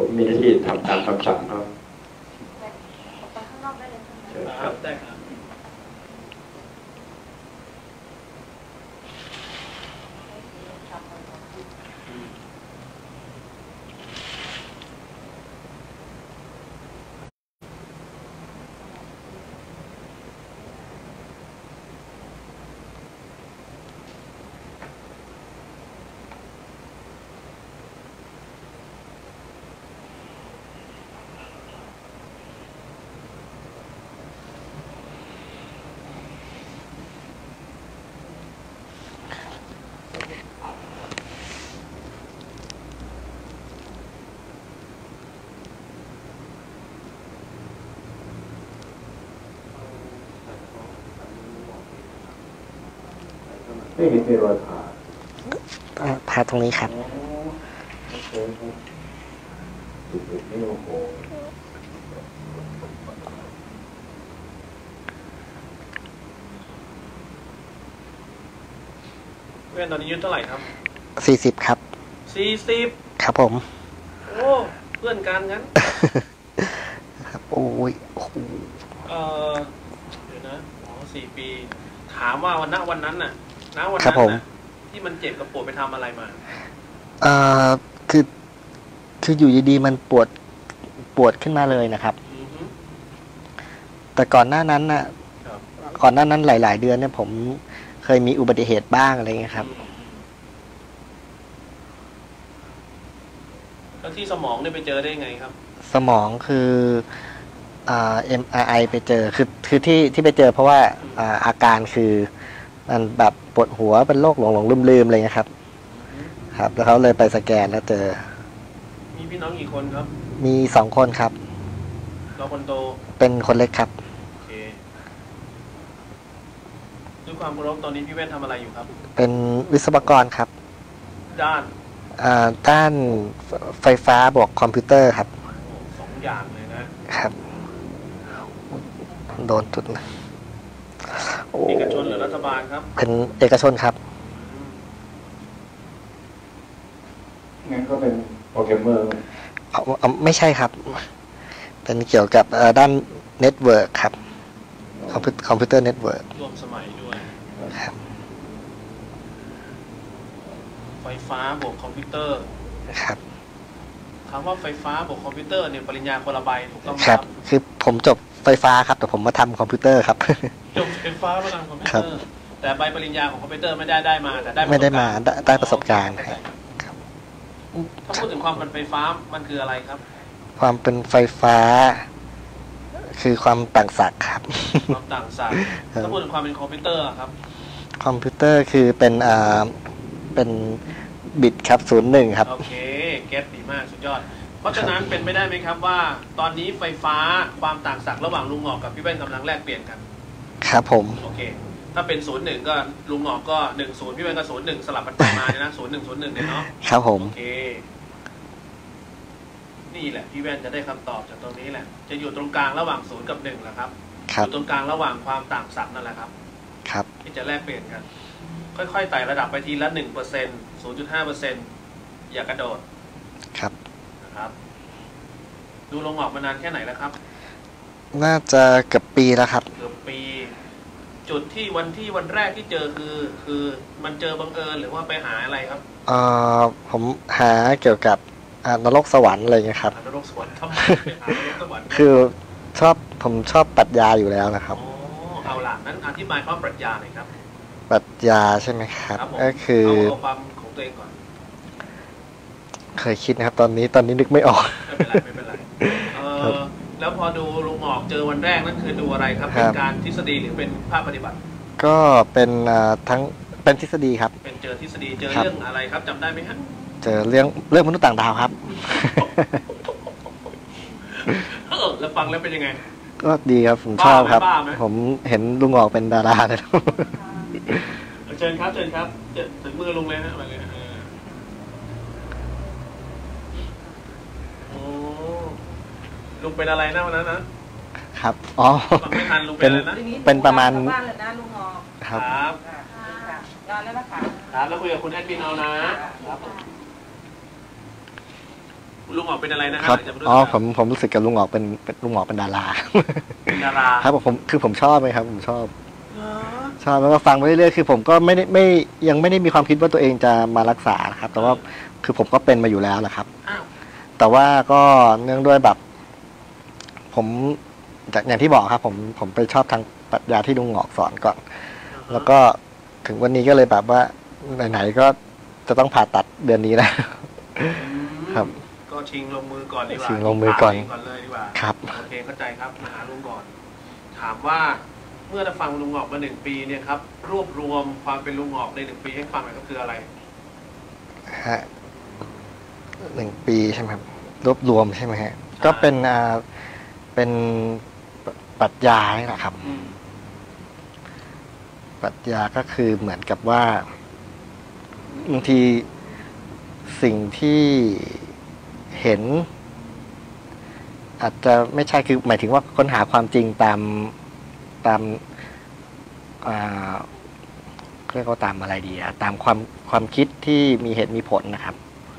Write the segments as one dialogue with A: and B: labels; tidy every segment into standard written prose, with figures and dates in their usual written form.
A: มีหน้าที่ทำตามคำสั่งเขา
B: ไปข้างนอกได้เลย
C: ครับได้ครับ
A: ไม่เห็นมีรอยผ่า
D: ผ่าตรงนี้ครับ
A: ไม่โอ้โห
C: เพื่อนตอนนี้อายุเท่าไหร่ครับ
D: 40ครับ
C: 40
D: ครับผม
C: โอ้เพื่อนกันงั้น
D: ครับโอ้ย
C: เดี๋ยวนะ4 ปีถามว่าวันนั้นน่ะวันนั้นน่ะที่มันเจ็บกับปวดไปทำอะไรมา
D: คืออยู่ดีๆมันปวดขึ้นมาเลยนะครับแต่ก่อนหน้านั้นน่ะหลายๆเดือนเนี่ยผมเคยมีอุบัติเหตุบ้างอะไรเงี้ยครับ
C: แล้วที่สมองเนี่ยไปเจอได้ไงครับ
D: สมองคือMRI ไปเจอคือที่ไปเจอเพราะว่าอาการคือมันแบบปวดหัวเป็นโรคหลงลืมอะไรเงี้ยครับครับแล้วเขาเลยไปสแกนแล้วเจอ
C: มีพี่น้องกี่คนครับ
D: มี2 คนครับ
C: เราคนโต
D: เป็นคนเล็กครับ
C: โอเคด้วยความเคารพตอนนี้พี่แว่นทำอะไรอยู่ครับ
D: เป็นวิศวกรครับด้านไฟฟ้าบวกคอมพิวเตอร์ครับ
C: 2 อย่างเลยนะครับ
D: โดนจุดนะ
C: เอกชนหรือรัฐบาลครับ
D: เป็นเอกชนครับ
A: งั้นก็เป็นโปรแกรมเมอร์
D: ไม่ใช่ครับเป็นเกี่ยวกับด้านเน็ตเวิร์กครับคอมพิวเตอร์เน็ตเวิร์ก
C: ร่วมสมัยด้วย
D: ครับ
C: ไฟฟ้าบวกคอมพิวเตอร์
D: ครับ
C: คำว่าไฟฟ้าบวกคอมพิวเตอร์เนี่ยปริญญาคนละใบถูกต้องไหม
D: ครับคือผมจบไฟฟ้าครับแต่ผมมาทำคอมพิวเตอร์ครับ
C: จบไฟฟ้ามาทำคอมพิวเตอร์แต่ใบปริญญาของคอมพิวเตอร์ไม่ได้มาแต่
D: ได้ประสบการณ์ครับ
C: ถ้าพูดถึงความเป็นไฟฟ้ามันคืออะไรครับ
D: ความเป็นไฟฟ้าคือความต่างศักย์ครับ
C: ความต่างศักย์ถ้าพูดถึงความเป็นคอมพิวเตอร์ครับ
D: คอมพิวเตอร์คือเป็นบิตครับ01ครับ
C: โอเคเก็ตดีมากสุดยอดเพราะฉะนั้นเป็นไม่ได้ไหมครับว่าตอนนี้ไฟฟ้าความต่างศักย์ระหว่างลุงหงอกกับพี่แว่นกำลังแลกเปลี่ยนกัน
D: ครับผม
C: โอเคถ้าเป็น01ก็ลุงหงอกก็10พี่แว่นก็01สลับกันไปมาเนี่ยนะ01เนี่ยเนาะ
D: ครับผม
C: โอเคนี่แหละพี่แว่นจะได้คำตอบจากตรงนี้แหละจะอยู่ตรงกลางระหว่าง0กับ1แหละครับอยู่ตรงกลางระหว่างความต่างศักย์นั่นแหละครับ
D: ครับ
C: ที่จะแลกเปลี่ยนกันค่อยๆไต่ระดับไปทีละ 1% 0.5% อย่ากระโดด
D: ครับ
C: นะครับดูลงออกมานานแค่ไหนแล้วครับ
D: น่าจะเกือบปีแล้วครับ
C: เกือบปีจุดที่วันแรกที่เจอคือมันเจอบังเอิญหรือว่าไปหาอะไรครับ
D: ผมหาเกี่ยวกับนรกสวรรค์อะไรเงี้ยครับ
C: นรกสวรรค์ทำไมไปหานรกสวรรค์
D: คือผมชอบปรัชญาอยู่แล้วนะครับ
C: เอาล่ะนั้นอธิบายคำว่าปรัชญาหน่อยครับ
D: ปรัชญาใช่ไหมครับก็คือ
C: เอาความของตัวเองก่อน
D: เคยคิดนะครับตอนนี้นึกไม่ออก
C: ไม่เป็นไรแล้วพอดูลุงหงอกเจอวันแรกนั่นคือดูอะไรครับเป็นการทฤษฎีหรือเป็นภาคปฏิบัติ
D: ก็เป็นทั้งเป็นทฤษฎีครับ
C: เป็นเจอทฤษฎีเจอเรื่องอะไรครับจำได้ไหมครับ
D: เจอเรื่องมนุษย์ต่างดาวครับ
C: แล้วฟังแล้วเป็นยังไง
D: ก็ดีครับผมชอบครับผมเห็นลุงออกเป็นดาราเลย
C: เชิญครับถึงมือลุงเลยฮะมาเลยลุงเป็นอะไรนะวันนั้นนะครับไม่ทันลุงเป็นอะไรนะ
D: เป็นประมาณ
C: ครับ
B: นอนแล้วนะคะ
C: ครับแล้วคุยกับคุณแอดมินเอานะครับลุงหงอกเป็นอะไรนะฮะ
D: ครับ
C: หลังจาก
D: อ๋อผมรู้สึกกับลุงหงอกเป็นลุงหงอกเป็นดารา
C: เป็นดารา
D: ครับผมชอบไหมครับผมชอบ
C: เหรอ
D: ชอบแล้วก็ฟังไปเรื่อยๆคือผมก็ยังไม่ได้มีความคิดว่าตัวเองจะมารักษานะครับ แต่ว่าคือผมก็เป็นมาอยู่แล้วแหละครับ
C: อ้าว
D: แต่ว่าก็เนื่องด้วยแบบ ผมจากอย่างที่บอกครับ ผมไปชอบทางปรัชญาที่ลุงหงอกสอนก่อน แล้วก็ถึงวันนี้ก็เลยแบบว่าไหนๆก็จะต้องผ่าตัดเดือนนี้แล้ว ครับ
C: ก็ชิงลงมือก่อนดีกว่า
D: ชิงลงมือก่อน
C: ก่อนเลยดีกว่า
D: ครับ
C: โอเคเข้าใจครับมาหาลุงก่อน ถามว่าเมื่อได้ฟังลุงหงอกมา1 ปีเนี่ยครับรวบรวมความเป็นลุงหงอกใน1 ปีให้ฟังหน่อยก็คืออะไร
D: ฮะ1 ปีใช่ไหมครับรวบรวมใช่ไหมฮะก็เป็นปรัชญานี่แหละครับ
C: อืม
D: ปรัชญาก็คือเหมือนกับว่าบางทีสิ่งที่เห็น อาจจะไม่ใช่คือหมายถึงว่าค้นหาความจริงตามเรียกว่าตามอะไรดีอะตามความคิดที่มีเหตุมีผลนะครับ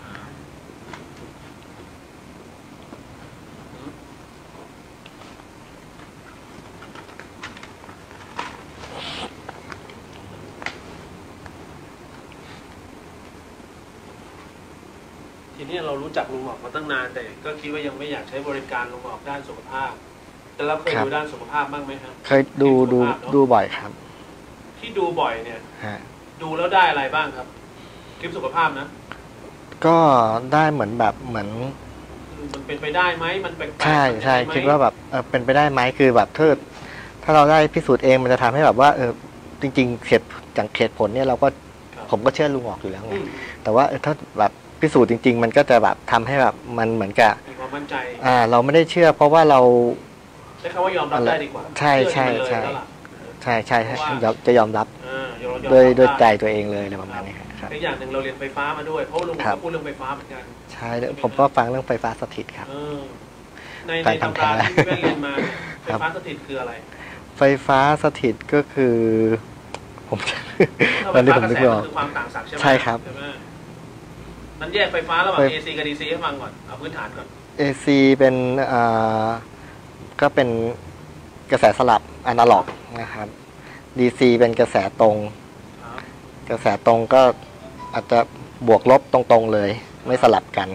C: ทีนี้เรารู้จักลุงหงอกมาตั้งนานแต่ก็คิดว่ายังไม่อยากใช้บริการลุงหงอกด้านสุขภาพ แต่เราเคย
D: ครับ
C: ดูด้านสุขภาพบ้างไหมครับ
D: เคยดูบ่อยครับ
C: ที่ดูบ่อยเนี่ย
D: ฮะ
C: ดูแล้วได้อะไรบ้างครับคลิปสุขภาพนะ
D: ก็ได้เหมือน
C: มันเป็นไปได้ไหมมันแปลกๆ
D: ใช่
C: มันเป็นไปไหม
D: คิดว่าแบบเป็นไปได้ไหมคือแบบถ้าเราได้พิสูจน์เองมันจะทำให้แบบว่าจริงๆเหตุผลเนี่ยเราก็
C: ครับ
D: ผมก็เชื่อลุงหงอกอยู่แล้วไง
C: อืม
D: แต่ว่าถ้าแบบพิสูจน์จริง ๆ มันก็จะแบบทำให้แบบมันเหมือนกับ
C: มีความมั่นใจ
D: เราไม่ได้เชื่อ เพราะว่าเรา
C: ใช้คำว่ายอมรับได้ดีกว่า
D: ใช่
C: เชื่อมันเลย
D: ใช่
C: แล้วล่ะ
D: ใช่
C: เพราะว่า
D: จะยอมรับ
C: ยอมรับ
D: ด้วยใจ
C: ได้
D: ตัวเองเลยอะไรประมาณนี้ครับ
C: อีกอย่างหนึ่งเราเรียนไฟฟ้ามาด้วยเพราะว่าลุงหง
D: ครั
C: อบ ก็พูดเรื่องไฟฟ้าเหมือนกัน
D: ใช่แล้วผมก็ฟังเรื่องไฟฟ้าสถิตครับ
C: เออใน
D: ฟัง
C: ตำรา
D: ทำแท้
C: ที่พี่แว่นเรียนมาไฟ
D: ครับ
C: ฟ้าสถิตคืออะไร
D: ไฟฟ้าสถิตก็คือ ผม
C: ถ้า
D: ตอนนี้
C: ไฟ
D: ผม
C: ฟ้ากระ
D: นึก
C: แส
D: ไม่อ
C: มั
D: อก
C: นคือความต่างศักย์ใช่ไหม
D: ใช่ครับ
C: ใช่ไหมนั้นแยกไฟฟ้าระหว่าง
D: ไฟ
C: AC กับ DC ให้ฟังก่อนเอาพื้นฐานก่อน
D: AC เป็นก็เป็นกระแสสลับอนาล็อกนะครับ DC เป็นกระแสตรง
C: ครับ
D: กระแสตรงก็อาจจะบวกลบตรงๆเลย ไม่สลับกัน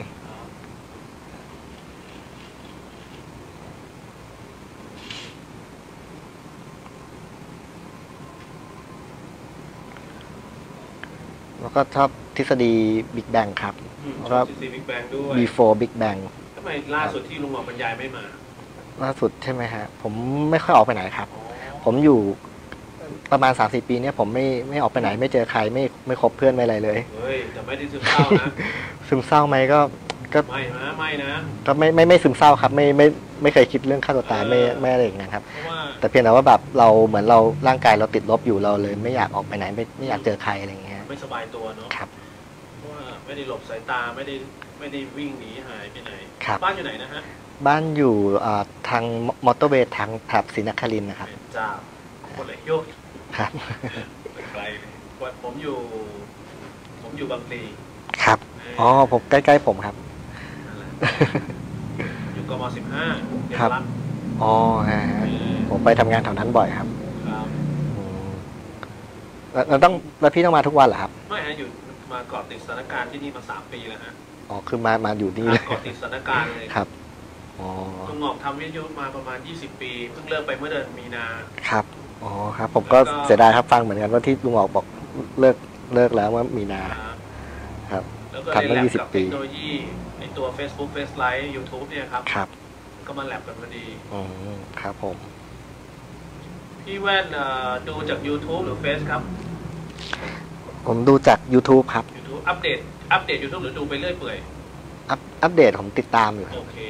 D: แล้วก็ชอบทฤษฎี Big Bang ครับ แล้วก็
C: ซีบิ๊กแบงด้วย
D: before Big Bang
C: ทำไมล่าสุดที่ลุงหมอบรรยายไม่มา
D: ล่าสุดใช่ไหมฮะ ผมไม่ค่อยออกไปไหนครับ
C: อ๋อ
D: ผมอยู่ประมาณ 3-4 ปีเนี่ยผมไม่ออกไปไหนไม่เจอใครไม่คบเพื่อนไม่อะไรเลย
C: เฮ้ยแต่ไม่ได้ซึมเศร้านะ
D: ซึมเศร้าไหมก็
C: ไม่นะ
D: ก็ไม่ซึมเศร้าครับไม่เคยคิดเรื่องฆ่าตัวตายไม่อะไรอย่างเงี้ยครับ
C: เพราะว่า
D: แต่เพียงแต่ว่าแบบเราเหมือนเราร่างกายเราติดลบอยู่เราเลยไม่อยากออกไปไหนไม่อยากเจอใครอะไรอย่างเงี้ย
C: ไม่สบายตัวเนาะ
D: ครับ
C: เพราะว่าไม่ได้หลบสายตาไม่ได้วิ่งหนีหายไปไหน
D: ครับ
C: บ้านอยู่ไหนนะฮะ
D: บ้านอยู่ทางมอเตอร์เวย์ทางแถบศรีนครินทร์นะครับ
C: เป็นเจ้าคนเลยโยก
D: ครับ
C: ไกลเลยผมอยู่บางพลี
D: ครับอ๋อผมใกล้ๆผมครับ
C: นั่นแหละอยู่กม15เขต
D: ครับ
C: รัฐ
D: อ๋อฮะผมไปทำงานแถวนั้นบ่อยครับ
C: ครับ
D: อืมแล้วพี่ต้องมาทุกวันเหรอครับ
C: ไม่ฮะอยู่มาเกาะติดสถานการณ์ที่นี่มา3 ปีแล้วฮะ
D: อ๋อคือมาอยู่นี่เลย
C: เกาะติดสถานการณ์เลย
D: ครับอ๋อ
C: ลุงหงอกทำวิทยุมาประมาณ20 ปีเพิ่งเลิกไปเมื่อเดือนมีนา
D: ครับอ๋อครับ ผมก็เสียดายครับฟังเหมือนกันว่าที่ลุงออกบอกเลิกแล้วว่ามีนา ครับ
C: แล้วก็
D: ทำ
C: เรียน
D: มา
C: แลบ
D: 20
C: กับ
D: ปี
C: เทคโนโลยีในตัว Facebook Face Live YouTube เนี่ยครับ
D: ครับ
C: ก็มาแลบกันพอดี
D: อืมครับผม
C: พี่แว่นดูจาก YouTube หรือ Face ครับ
D: ผมดูจาก YouTube ครับ
C: YouTube อัปเดต YouTube หรือดูไปเรื่อยเปื่อย
D: อัปเดตผมติดตามอยู่ครับ
C: โอเค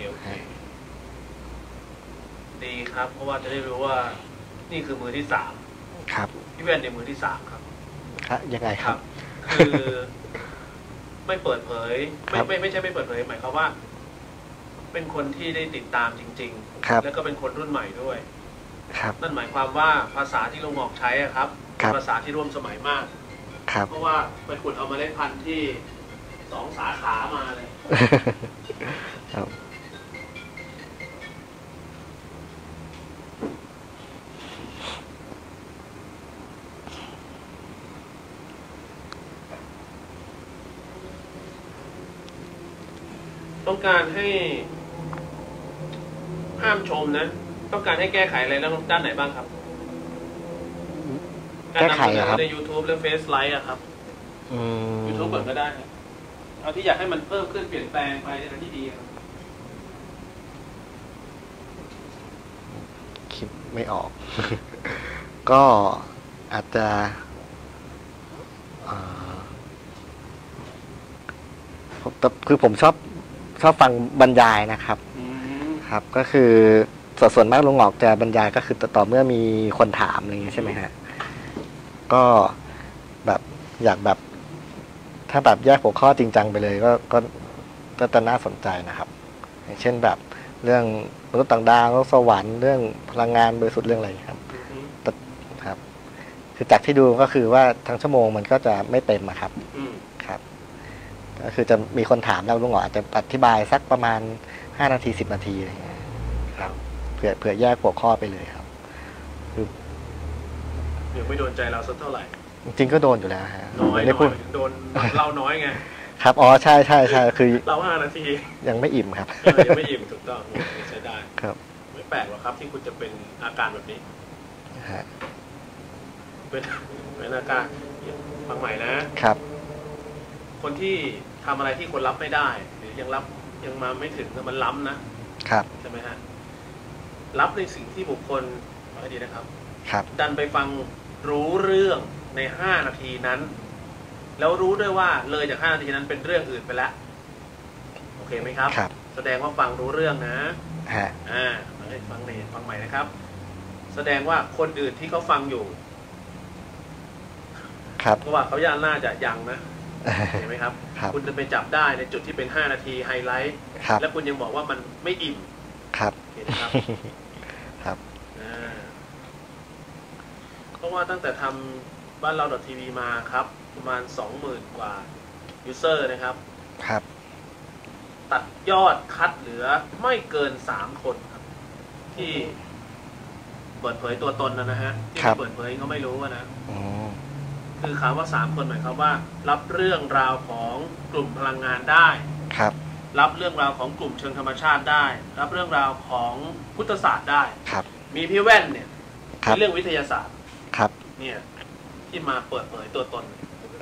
C: ดีครับ เพราะว่าจะได้รู้ว่านี่คือมือที่
D: ครับ
C: 3พี่แว่นในมือที่3ครับ
D: ครับยังไงครับ
C: คือไม่เปิดเผย
D: ครับ
C: ไม่ใช่ไม่เปิดเผยหมายความว่า เป็นคนที่ได้ติดตามจริง
D: ครับ
C: ๆ แล้วก็เป็นคนรุ่นใหม่ด้วย
D: ครับ
C: นั่นหมายความว่าภาษาที่ลุงหงอกใช้อะครับ
D: ครับ
C: เป็นภาษาที่ร่วมสมัยมาก
D: ครับ
C: เพราะว่าไปขุดเอาเมล็ดพันธุ์ที่2 สาขามาเลยต้องการให้ห้ามชมนะ ต้องการให้แก้ไขอะไรแล้วด้านไหนบ้างครับ
D: แก้ไขเหรอครับ
C: ใน YouTube และ Face Live อะครับ YouTube เปิดก็ได้ครับเอาที่อยากให้มันเพิ่มขึ้นเปลี่ยนแปลงไปในทางที่ดีครับ
D: คิดไม่ออก ก็อาจจะคือผมชอบฟังบรรยายนะครับ ครับ ก็คือส่วนมากลุงหงอกจะบรรยายก็คือต่อเมื่อมีคนถามอะไรอย่างเงี้ยใช่ไหมฮะก็แบบอยากแบบถ้าแบบแยกหัวข้อจริงจังไปเลยก็จะน่าสนใจนะครับ อย่างเช่นแบบเรื่องมนุษย์ต่างดาวโลกสวรรค์เรื่องพลังงานบริสุทธิ์เรื่องอะไรครับครับ คือจากที่ดูก็คือว่าทั้งชั่วโมงมันก็จะไม่เต็มครับครับ ก็คือจะมีคนถามแล้วลุงหงออาจจะอธิบายสักประมาณ5 นาที 10 นาทีอะไรเงี้ยครับเผื่อแยกหัวข้อไปเลยครับคือ
C: ยังไม่โดนใจเราสักเท่าไหร่
D: จริงก็โดนอยู่แล้วฮะ
C: น้อยโดนเราน้อยไง
D: ครับอ๋อใช่คือ
C: เรา5 นาที
D: ยังไม่อิ่มครับ
C: ยังไม่อิ่มถูกต้องใช้ได้
D: ครับ
C: ไม่แปลกหรอกครับที่คุณจะเป็นอาการแบบนี้เป็นอาการฟังใหม่นะครับคนที่ทำอะไรที่คนรับไม่ได้หรือยังมาไม่ถึงมันล้ำนะครับใช่ไหมฮะรับในสิ่งที่บุคคลให้ดีนะครับดันไปฟังรู้เรื่องใน5 นาทีนั้นแล้วรู้ด้วยว่าเลยจาก5 นาทีนั้นเป็นเรื่องอื่นไปแล้วโอเคไหมครับแสดงว่าฟังรู้เรื่องนะฟังใหม่นะครับแสดงว่าคนอื่นที่เขาฟังอยู่เพราะว่าเขาน่าจะยังนะเห็นไหมครับคุณจะไปจับได้ในจุดที่เป็น5 นาทีไฮไลท์แล้วคุณยังบอกว่ามันไม่อิ่มเห็นไหมครับเพราะว่าตั้งแต่ทำบ้านเรา.tv มาครับประมาณ 20,000 กว่ายูเซอร์นะครับตัดยอดคัดเหลือไม่เกิน3 คนครับที่เปิดเผยตัวตนนะฮะที่เปิดเผยเขาไม่รู้นะคือคำว่า3 คนหมายความว่ารับเรื่องราวของกลุ่มพลังงานได้รับเรื่องราวของกลุ่มเชิงธรรมชาติได้รับเรื่องราวของพุทธศาสตร์ได้มีพี่แว่นเนี่ยเรื่องวิทยาศาสตร์เนี่ยที่มาเปิดเผยตัวตน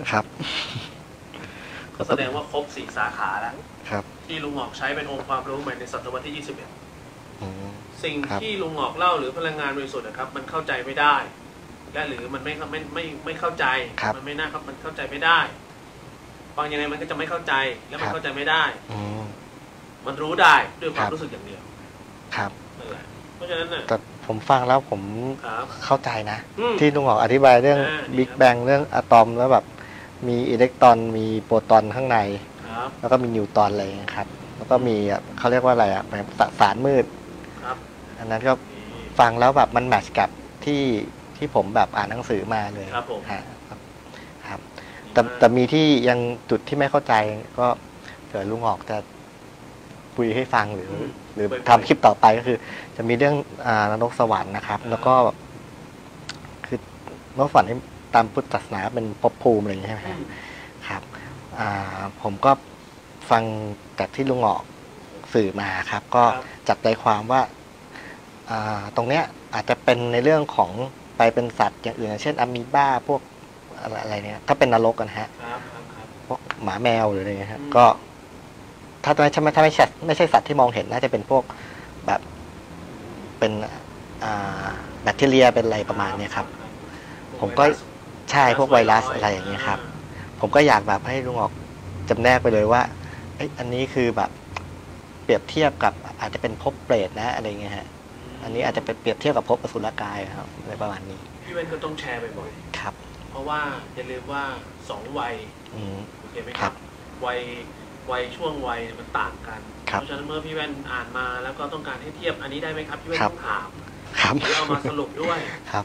C: ก็แสดงว่าครบ4 สาขาแล้วที่ลุงหงอกใช้เป็นองค์ความรู้ใหม่ในศตวรรษที่ 21สิ่งที่ลุงหงอกเล่าหรือพลังงานบริสุทธิ์นะครับมันเข้าใจไม่ได้และหรือมันไม่เข้าใจมันไม่น่าครับมันเข้าใจไม่ได้ฟังยังไงมันก็จะไม่เข้าใจแล้วมันเข้าใจไม่ได้มันรู้ได้ด้วยความรู้สึกอย่างเดียวเพราะฉะนั้นแต่
D: ผมฟังแล้วผมเข้าใจนะที่ลุงหงอกอธิบายเรื่องบิ๊กแบงเรื่องอะตอมแล้วแบบมีอิเล็กตรอนมีโปรตอนข้างในแล้วก็มีนิวตรอนอะไรครับแล้วก็มีเขาเรียกว่าอะไรแบบสารมืดอันนั้นก็ฟังแล้วแบบมันแมทช์กับที่ผมแบบอ่านหนังสือมาเลยครับแต่มีที่ยังจุดที่ไม่เข้าใจก็เผื่อลุงหงอกจะคุยให้ฟังหรือทำคลิปต่อไปก็คือจะมีเรื่องนรกสวรรค์นะครับแล้วก็คือนรกสวรรค์ตามพุทธศาสนาเป็นภพภูมิอะไรอย่างนี้ใช่ไหมครับผมก็ฟังจากที่ลุงหงอกสื่อมาครับก็จับใจความว่าตรงเนี้ยอาจจะเป็นในเรื่องของไปเป็นสัตว์อย่างอื่นเช่นอะมีบ้าพวกอะไรเนี่ยถ้าเป็นนรกกันฮะพวกหมาแมวหรืออะไรเงี้ยก็ถ้าไม่ใช่สัตว์ที่มองเห็นน่าจะเป็นพวกแบบเป็นแบคทีเรียเป็นอะไรประมาณนี้ครับผมก็ใช่พวกไวรัสอะไรอย่างเงี้ยครับผมก็อยากแบบให้ลุงหงอกจำแนกไปเลยว่าอันนี้คือแบบเปรียบเทียบกับอาจจะเป็นภพเปรตนะอะไรเงี้ยฮะอันนี้อาจจะเป็นเปรียบเทียบกับภพอสุรกายครับในประมาณนี้
C: พี่เว้นก็ต้องแชร์บ่อยๆครับเพราะว่าอย่าลืมว่า2 วัยโอเคไหมครับวัยช่วงวัยมันต่างกันเพราะฉะนั้นเมื่อพี่แว่นอ่านมาแล้วก็ต้องการให้เทียบอันนี้ได้ไหมครับพี่แว่นต้องถามแล้วเอามาสรุปด้วย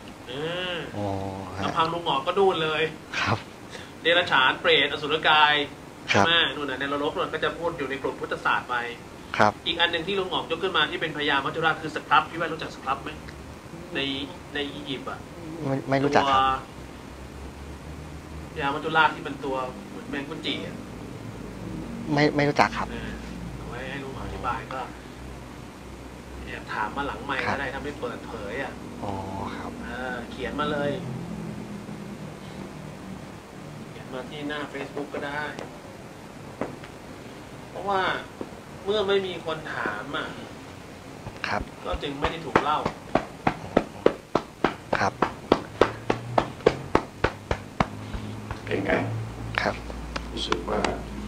C: แล้วพังลุงหงอกก็ดูนเลยเดรัจฉานเปรตอสุรกายแม่นู่นในนรกนู่นก็จะพูดอยู่ในกลุ่มพุทธศาสตร์ไปอีกอันหนึ่งที่ลุงหงอกยกขึ้นมาที่เป็นพญามัจจุราชคือสครับพี่แว่นรู้จักสครับไหมในอียิปต์
D: ไม่รู้จักครับ
C: พญามัจจุราชที่เป็นตัวเหมือนแมงกุจิไม่
D: รู้จักครับ
C: ให้บายก็แอบถามมาหลังไมค์ก็ได้ถ้าไม่เปิดเผยอ่ะ
D: อ๋อครับ
C: เขียนมาเลย เขียนมาที่หน้า Facebook ก็ได้ เพราะว่าเมื่อไม่มีคนถามอ่ะ
D: ครับ
C: ก็จึงไม่ได้ถูกเล่า
D: ครับ
A: เป็นไง
D: ครับ
A: รู้สึกว่า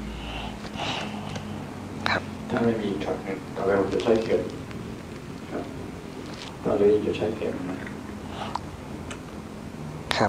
D: ครับ
A: ถ้าไม่มีช็อตหนึ่งต่อไปผมจะใช้เข็มครับตอนนี้จะใช้เข็มนะครับ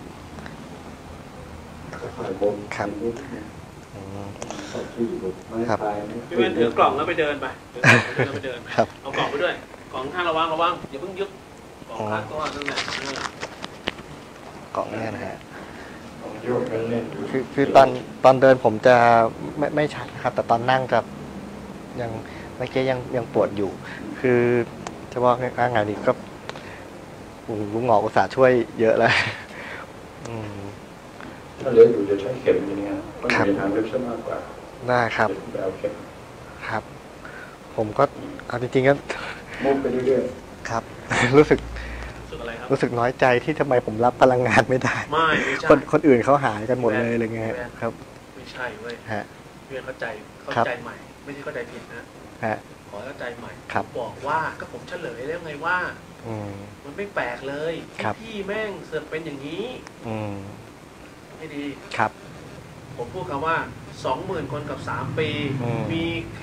A: ค่อยๆบ
D: ครับ
A: นิดนึง
D: อืม
A: เข้าที่บุกไม้
D: ครับ
A: พาย
C: พี่เว้นถือกล่องแล้วไปเดินไปถือกล่องแล้วไปเดินไป
D: ครับ
C: เอากล่องไปด้วย กล่องข้างระวังอย่าเพิ่งยึดกล่องข้างตัวนั่นแหละ
D: กล่องเนี่ยนะฮะ
A: ผมโยกเล่นๆอยู่
D: คือตอนเดินผมจะไม่ชัดครับ แต่ตอนนั่งจะยังเมื่อกี้ยังปวดอยู่ คือจะว่าไงดีก็ลุงหงอกอุตส่าห์ช่วยเยอะแล้วอืม
A: ถ้าเลี้ยงอยู่จะใช้เข็มอย่างเงี้ยมันมีทางเลือกซะมากกว่า
D: ได้ครับ
A: ไปเอาเข็ม
D: ครับ ผมก็เอาจริงๆก็
A: มุ่งไปเรื่อย
D: ครับ รู้สึก
C: รู้สึกอะไรครับ
D: รู้สึกน้อยใจที่ทำไมผมรับพลังงานไม่ได้
C: ไม่ใช่
D: คนอื่นเขาหายกันหมดเลยอะไรเงี้ยครับ
C: ไม่ใช่เว้ย
D: ฮะ
C: พี่เว้นเข้าใจใหม่ ไม่ใช่เข้าใจผิดนะ
D: ฮะ
C: ขอเข้าใจใหม่
D: ครับ
C: บอกว่าก็ผมเฉลยแล้วไงว่า
D: อืม
C: มันไม่แปลกเลย
D: ครับ
C: พี่แม่งเสือกเป็นอย่างนี้
D: อืม
C: ไม่ดี
D: ครับ
C: ผมพูดคำว่า 20,000 คนกับ 3 ปี
D: อืม
C: มีแค่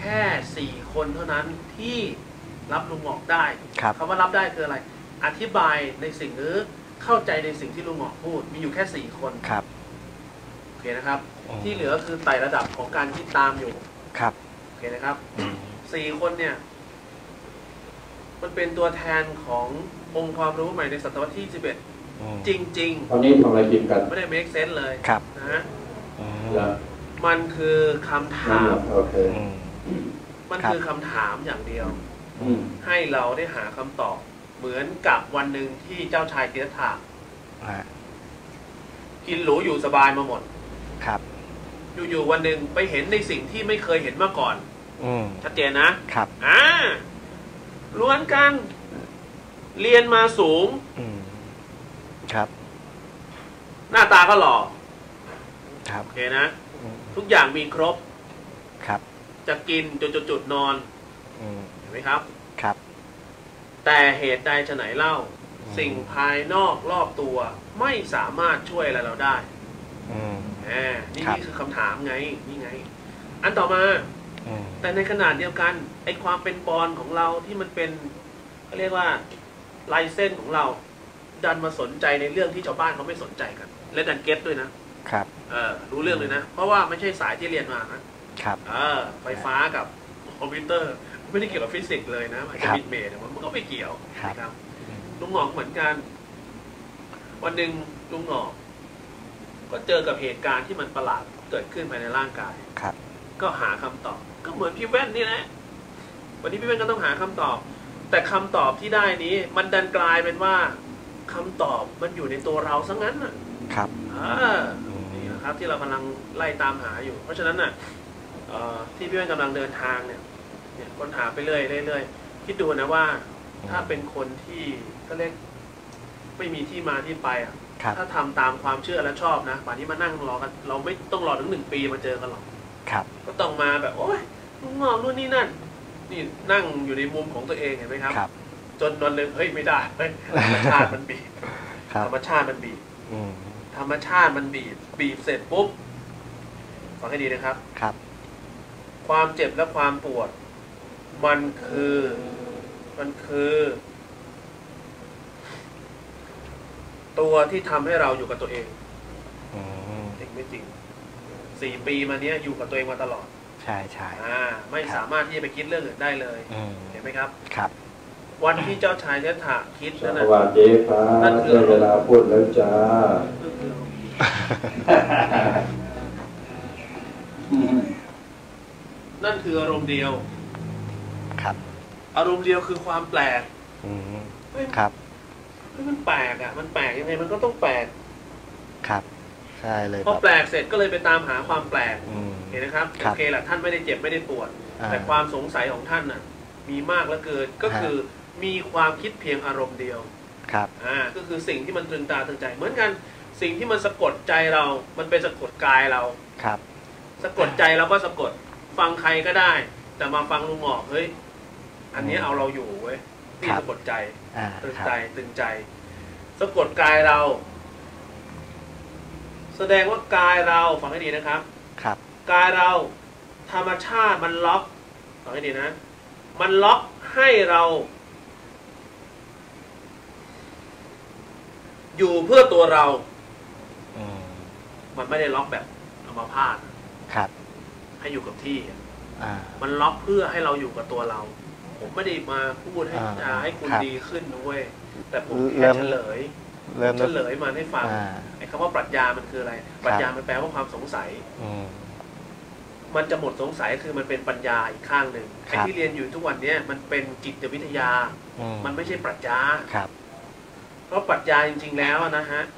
C: 4 คนเท่านั้นที่รับลุงหงอกได้
D: ครับ
C: คำว่ารับได้คืออะไร อธิบายในสิ่งหรือเข้าใจในสิ่งที่ลุงหงอกพูด มีอยู่แค่ 4 คน
D: ครับ
C: โอเคนะครับ
D: อืม
C: ที่เหลือคือไต่ระดับของการคิดตามอยู่
D: ครับ
C: โอเคนะครับ
D: อืม
C: 4 คนเนี่ย มันเป็นตัวแทนขององค์ความรู้ใหม่ในศตวรรษที่
D: อืม
C: 11 จริง
A: ๆตอนนี้ทำอะไรกินกัน
C: ๆ ไม่ได้ make sense เลย
D: ครับ
C: นะ
D: อืม
A: แล้ว
C: มันคือคำถาม
A: โอเค
D: อืม
C: มัน
D: ครับ
C: คือคำถามอย่างเดียว
A: อืม
C: ให้เราได้หาคำตอบ เหมือนกับวันหนึ่งที่เจ้าชายสิทธัตถะ
D: ฮะ
C: กินหรูอยู่สบายมาหมด
D: ครับ
C: อยู่ๆวันหนึ่งไปเห็นในสิ่งที่ไม่เคยเห็นมาก่อน
D: อืม
C: ชัดเจนนะครับ ล้วนกัน เรียนมาสูง
D: อืม ครับ
C: หน้าตาก็หล่อ
D: ครับ
C: โอเคนะ
D: อืม
C: ทุกอย่างมีครบ
D: ครับ
C: จะกินจุดๆนอน
D: อืม
C: เห็นไหมครับ
D: ครับ
C: แต่เหตุใดฉะไหนเล่า
D: อืม
C: สิ่งภายนอกรอบตัว ไม่สามารถช่วยอะไรเราได้
D: อืม
C: นี่
D: ครับ
C: นี่คือคำถามไง นี่ไง อันต่อมา
D: อืม
C: แต่ในขณะเดียวกันไอความเป็นปอนของเราที่มันเป็นเขาเรียกว่าลายเส้นของเรา ดันมาสนใจในเรื่องที่ชาวบ้านเขาไม่สนใจกัน และดันเก็ตด้วยนะครับ รู้เรื่องเลยนะ เพราะว่าไม่ใช่สายที่เรียนมานะครับ ไฟฟ้ากับคอมพิวเตอร์ไม่ได้เกี่ยวกับฟิสิกส์เลยนะอาจจะบิดเมทมันก็ไม่เกี่ยว
D: ครับ
C: นะครับลุงหงอกเหมือนกัน วันหนึ่งลุงหงอกก็เจอกับเหตุการณ์ที่มันประหลาดเกิดขึ้นภายในร่างกาย
D: ครับ
C: ก็หาคำตอบ ก็เหมือนพี่แว่นนี่แหละวันนี้พี่แว่นก็ต้องหาคำตอบ แต่คำตอบที่ได้นี้ มันดันกลายเป็นว่าคำตอบมันอยู่ในตัวเราซะงั้นน่ะ
D: ครับ
C: นี่นะครับ ที่เรากำลังไล่ตามหาอยู่ เพราะฉะนั้นน่ะที่พี่แว่นกำลังเดินทางเนี่ยค้นหาไปเรื่อยคิดดูนะว่า ถ้าเป็นคนที่ก็เรียกไม่มีที่มาที่ไปอ่ะ
D: ครับ
C: ถ้าทำตามความเชื่อและชอบนะป่านนี้มานั่งรอกัน เราไม่ต้องรอถึง1 ปีมาเจอกันหรอก
D: ครับ
C: ก็ต้องมาแบบโอ้ยลุงหงอกนู่นนี่นั่น นี่นั่งอยู่ในมุมของตัวเองเห็นไหมครับ
D: ครับ
C: จนวันหนึ่งเฮ้ยไม่ได้เฮ้ยธรรมชาติมันบีบ
D: ครับ
C: ธรรมชาติมันบีบ
D: อืม
C: ธรรมชาติมันบีบเสร็จปุ๊บฟังให้ดีนะครับ
D: ครับ
C: ความเจ็บและความปวด มันคือ ตัวที่ทำให้เราอยู่กับตัวเอง
D: อืม
C: จริงไม่จริง 4 ปีมาเนี้ยอยู่กับตัวเองมาตลอด
D: ใช่ใช่
C: ไม่สามารถที่จะไปคิดเรื่องอื่นได้เลย
D: อืม
C: เห็นไหมครับ
D: ครับ
C: วันที่เจ้าชายสิทธัตถะคิด
A: ส
C: นั่นน่ะ
A: วัสดีครับได้เวลาพูดแล้วจ้า
C: นั่นคืออารมณ์เดียว
D: ครับ
C: อารมณ์เดียวคือความแปลก
D: อืม
C: เฮ้ย
D: ครับ
C: มันแปลกอ่ะ มันแปลกยังไงมันก็ต้องแปลก
D: ครับ ใช่เลย
C: พอ
D: แบบ
C: แปลกเสร็จก็เลยไปตามหาความแปลก
D: อืม
C: เห็นนะครับ
D: ครั
C: โอบ เคแหละท่านไม่ได้เจ็บไม่ได้ปวด
D: อ่า
C: แต่ความสงสัยของท่านน่ะมีมากเหลือเกินก็คือมีความคิดเพียงอารมณ์เดียว
D: ครับ
C: ก็คือสิ่งที่มันตรึงตาตรึงใจเหมือนกันสิ่งที่มันสะกดใจเรามันเป็นสะกดกายเรา
D: ครับ
C: สะกดใจเราก็สะกดฟังใครก็ได้แต่มาฟังลุงหมอกเฮ้ยอันนี้เอาเราอยู่เว้ยที่สะกดใจตึงใจตึงใจสะกดกายเราแสดงว่ากายเราฟังให้ดีนะครับ
D: ครับ
C: กายเราธรรมชาติมันล็อกฟังให้ดีนะมันล็อกให้เราอยู่เพื่อตัวเรามันไม่ได้ล็อกแบบอัมพาต
D: ครับ
C: ให้อยู่กับที่มันล็อกเพื่อให้เราอยู่กับตัวเราผมไม่ได้มาพูดให้คุณดีขึ้นด้วยแต่ผมแค่เฉลยมาให้ฟังไอ้คำว่าปรัชญามันคืออะไรปรัชญามันแปลว่าความสงสัยมันจะหมดสงสัยคือมันเป็นปัญญาอีกข้างหนึ่งไอ้ที่เรียนอยู่ทุกวันนี้มันเป็นจิตวิทยามันไม่ใช่ปรัชญาเพราะปรัชญาจริงๆแล้วนะฮะ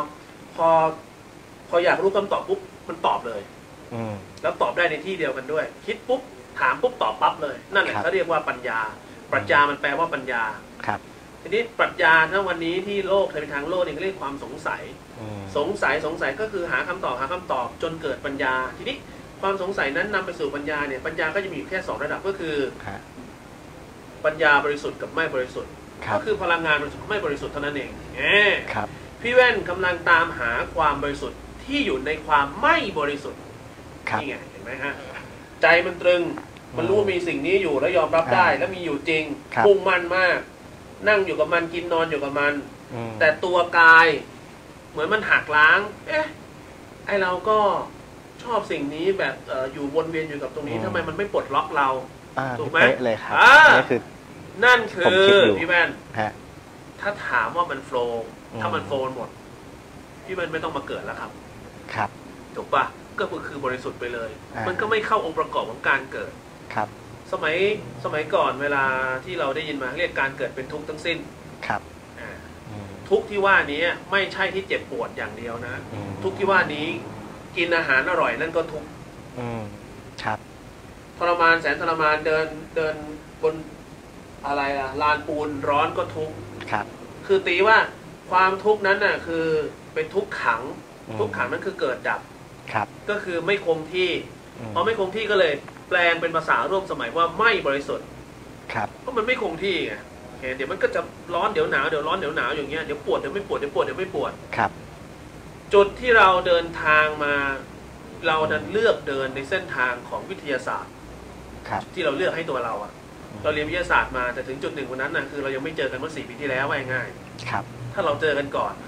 C: พออยากรู้คำตอบปุ๊บมันตอบเลยแล้วตอบได้ในที่เดียวกันด้วยคิดปุ๊บถามปุ๊บตอบปั๊บเลยนั่นแหละเขาเรียกว่าปัญญาปรัชญามันแปลว่าปัญญาทีนี้ปรัชญาถ้าวันนี้ที่โลกในทางโลกนี่เขาเรียกความสงสัยก็คือหาคำตอบจนเกิดปัญญาทีนี้ความสงสัยนั้นนำไปสู่ปัญญาเนี่ยปัญญาก็จะมีอยู่แค่2ระดับก็คือปัญญาบริสุทธิ์กับไม่บริสุทธิ์ก็คือพลังงานบริสุทธิ์ไม่บริสุทธิ์เท่านั้นเองพี่แว่นกำลังตามหาความบริสุทธิ์ที่อยู่ในความไม่บริสุทธิ์นี่ไงเห็นไหมฮะใจมันตรึงมันรู้ว่ามีสิ่งนี้อยู่แล้วยอมรับได้แล้วมีอยู่จริงมุ่งมั่นมากนั่งอยู่กับมันกินนอนอยู่กับมันแต่ตัวกายเหมือนมันหักล้างไอเราก็ชอบสิ่งนี้แบบอยู่วนเวียนอยู่กับตรงนี้ทำไมมันไม่ปลดล็อกเราถูกไหม
D: เลยครับ
C: นั่นคือพี่แว่นถ้าถามว่ามันโฟล์ถ้ามันโฟล์หมดพี่แว่นไม่ต้องมาเกิดแล้วครับถูกปะก็คือบริสุทธิ์ไปเลยมันก็ไม่เข้าองค์ประกอบของการเกิดสมัยก่อนเวลาที่เราได้ยินมาเรียกการเกิดเป็นทุกข์ทั้งสิ้นทุกข์ที่ว่านี้ไม่ใช่ที่เจ็บปวดอย่างเดียวนะทุกข์ที่ว่านี้กินอาหารอร่อยนั่นก็ทุกข์ทรมานแสนทรมานเดินบนอะไรล่ะลานปูนร้อนก็ทุกข์คือตีว่าความทุกข์นั้นน่ะคือเป็นทุกข์ขังนั่นคือเกิดดับก็คือไม่คงที่พอไม่คงที่ก็เลยแปลงเป็นภาษาร่วมสมัยว่าไม่บริสุทธิ์เพราะมันไม่คงที่ไงเดี๋ยวมันก็จะร้อนเดี๋ยวหนาวเดี๋ยวร้อนเดี๋ยวหนาวอย่างเงี้ยเดี๋ยวปวดเดี๋ยวไม่ปวดเดี๋ยวปวดเดี๋ยวไม่ปวดจุดที่เราเดินทางมาเราดันเลือกเดินในเส้นทางของวิทยาศาสตร์ที่เราเลือกให้ตัวเราเราเรียนวิทยาศาสตร์มาแต่ถึงจุดหนึ่งวันนั้นนะคือเรายังไม่เจอกันเมื่อ4 ปีที่แล้วว่าง่ายถ้าเราเจอกันก่อน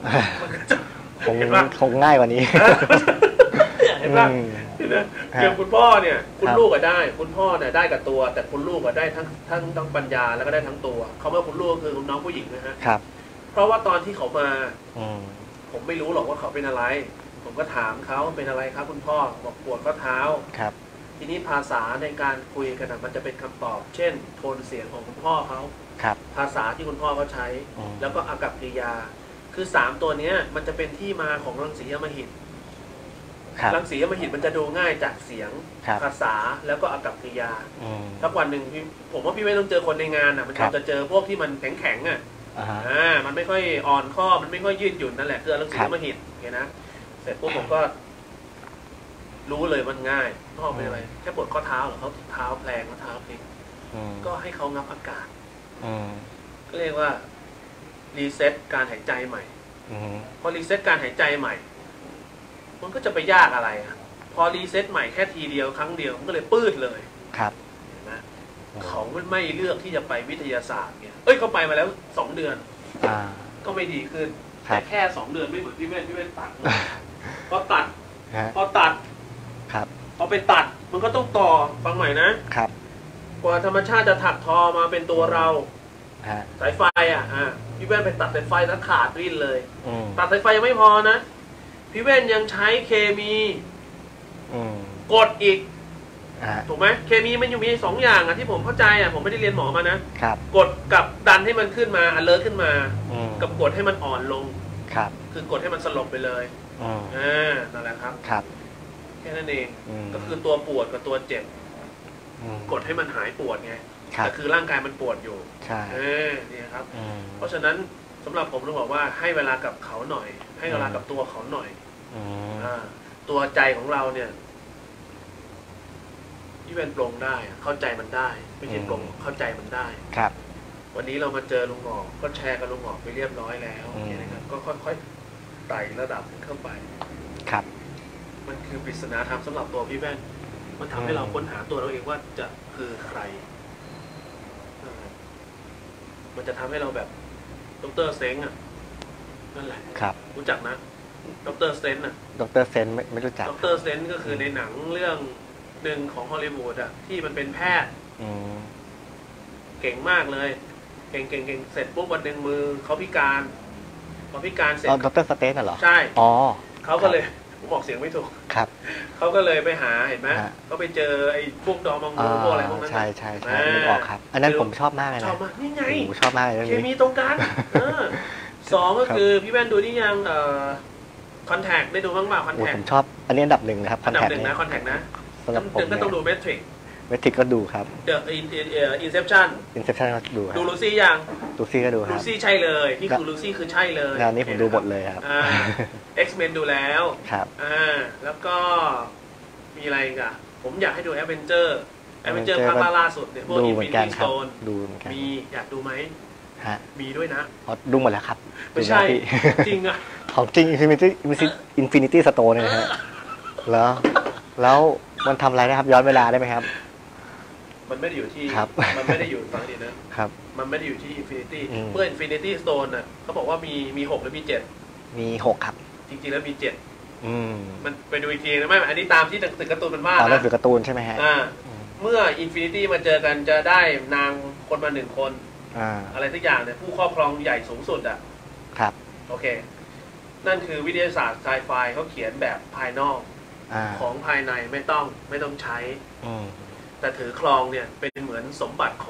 D: คงง่ายกว่านี้
C: เห็นป่ะอย่างคุณพ่อเนี่ยคุณลูกก็ได้คุณพ่อเนี่ยได้กับตัวแต่คุณลูกก็ได้ทั้งปัญญาแล้วก็ได้ทั้งตัวเขาว่าคุณลูกก็คือน้องผู้หญิงนะฮะเพราะว่าตอนที่เขามาผมไม่รู้หรอกว่าเขาเป็นอะไรผมก็ถามเขาเป็นอะไรครับคุณพ่อบอกปวดข้อเท้าทีนี้ภาษาในการคุยกันมันจะเป็นคำตอบเช่นโทนเสียงของคุณพ่อเขาภาษาที่คุณพ่อเขาใช้แล้วก็อากัปกิริยาคือ3ตัวนี้มันจะเป็นที่มาของรังสีอำมหิตรังสีอำมหิตมันจะดูง่ายจากเสียงภาษาแล้วก็อากัปกิริยาสักวันหนึ่งผมว่าพี่ไม่ต้องเจอคนในงานมันจะเจอพวกที่มันแข็งมันไม่ค่อยอ่อนข้อมันไม่ค่อยยืดหยุ่นนั่นแหละคือรังสีอำมหิตเห็นนะเสร็จปุ๊บผมก็รู้เลยมันง่ายพ่อเป็นอะไรแค่ปวดข้อเท้าหรือเขาเท้าแพลงเท้าพลิกก็ให้เขางับอากาศก็เรียกว่ารีเซ็ตการหายใจใหม่พอรีเซ็ตการหายใจใหม่มันก็จะไปยากอะไรพอรีเซ็ตใหม่แค่ทีเดียวครั้งเดียวมันก็เลยปื้ดเลยเห็นไหมเขาไม่เลือกที่จะไปวิทยาศาสตร์เนี่ยเขาไปมาแล้ว2 เดือนก็ไม่ดีขึ้นแต่แค่2 เดือนไม่เหมือนพี่เว้นตัดพอตัดพอไปตัดมันก็ต้องต่อฟังใหม่นะกว่าธรรมชาติจะถักทอมาเป็นตัวเราสายไฟพี่แว่นไปตัดสายไฟแล้วขาดวิ่นเลยตัดสายไฟยังไม่พอนะพี่แว่นยังใช้เคมีกดอีกถูกไหมเคมีมันอยู่มี2 อย่างที่ผมเข้าใจผมไม่ได้เรียนหมอมานะกดกับดันให้มันขึ้นมาเลิกขึ้นมากับกดให้มันอ่อนลงคือกดให้มันสลบไปเลยนั่นแหละครับแค่นั้นเองก็คือตัวปวดกับตัวเจ็บกดให้มันหายปวดไงแต่คือร่างกายมันปวดอยู่
D: ใช่
C: นี่ครับเพราะฉะนั้นสำหรับผมต้องบอกว่าให้เวลากับเขาหน่อย ให้เวลากับตัวเขาหน่อยตัวใจของเราเนี่ยที่เป็นปลงได้เข้าใจมันได้ไม่ใช่ปลงเข้าใจมันได้
D: ครับ
C: วันนี้เรามาเจอลุงหงอกก็แชร์กับลุงหงอกไปเรียบร้อยแล้วนะครับก็ค่อยๆไต่ระดับขึ้นไป
D: ครับ
C: มันคือปริศนาธรรมสำหรับตัวพี่แว่นมันทำให้เราค้นหาตัวเราเองว่าจะคือใครมันจะทำให้เราแบบดร.เซ้งอ่ะนั่นแหละ
D: ครับ
C: รู้จักนะดร.เซนอ่ะ
D: ดร.เซนไม่รู้จัก
C: ดร.เซนก็คือในหนังเรื่องหนึ่งของฮอลลีวูดอ่ะที่มันเป็นแพทย์เก่งมากเลยเก่งเสร็จปุ๊บวันหนึ่งมือเขาพิการพอพิการเสร็จ
D: ดร.สเตนน่ะเหรอ
C: ใช่
D: อ๋อ
C: เขาก็เลยผมบอกเสียงไม่ถูก
D: ครับ
C: เขาก็เลยไปหาเห็นไหมเขาไปเจอไอ้พวกดอมังงูพวกอะไรพวกนั้น
D: ใช่นึกออกครับอันนั้นผมชอบมากเลยนะ
C: ชอบมากนี่ไง
D: ชอบมากเลย
C: เคมีตรงกันสองก็คือพี่แว่นดูนี่ยังคอนแทคได้ดูบ้างเปล่าคอนแทค
D: ผมชอบอันนี้อันดับหนึ่งนะครับ
C: อันดับหนึ่งนะคอนแทคนะก็ต้องดูเมทริก
D: ก็ดูครับ
C: เดอะอินเซปชั่น
D: ก็ดูครับ
C: ดูลูซี่ยัง
D: ลูซี่ก็ดูครับ
C: ลูซี่ใช่เลยนี่คือลูซี่คือใช่เลย
D: งานนี้ผมดูหมดเลยครับ
C: X-Men ดูแล้ว
D: ครับ
C: แล้วก็มีอะไรอีกอะผมอยากให้ดู Avenger ภาคล่าสุดเนี่ยพวก Infinity Stone
D: ดูเหมือนกัน
C: มีอยากดูไหมมีด้วยนะ
D: ดูหมดแล้วครับ
C: ไม่ใช่จริงอะ
D: ของจริง Infinity Stone เนี่ยฮะแล้วมันทำอะไรนะครับย้อนเวลาได้ไหมครับ
C: มันไม่ได้อยู่ที่มันไม่ได้อยู่ฟังดีนะครับมันไม่ได้อยู่ที่ Infinity เมื่อ Infinity Stone น่ะเขาบอกว่ามี6หรือมี7
D: มี6ครับ
C: จริงๆแล้วมี7มันไปดูอีกทีนะไม่อันนี้ตามที่หนังสือการ์ตูนมันว่านะ
D: หนังสือการ์ตูนใช่ไหมฮะ
C: เมื่อ Infinity มาเจอกันจะได้นางคนมา1คนอะไรทุกอย่างเนี่ยผู้ครอบครองใหญ่สูงสุดอ่ะ
D: ครับ
C: โอเคนั่นคือวิทยาศาสตร์ไซไฟเขาเขียนแบบภายนอกของภายในไม่ต้องใช้แต่ถือครองเนี่ยเป็นเหมือนสมบัติ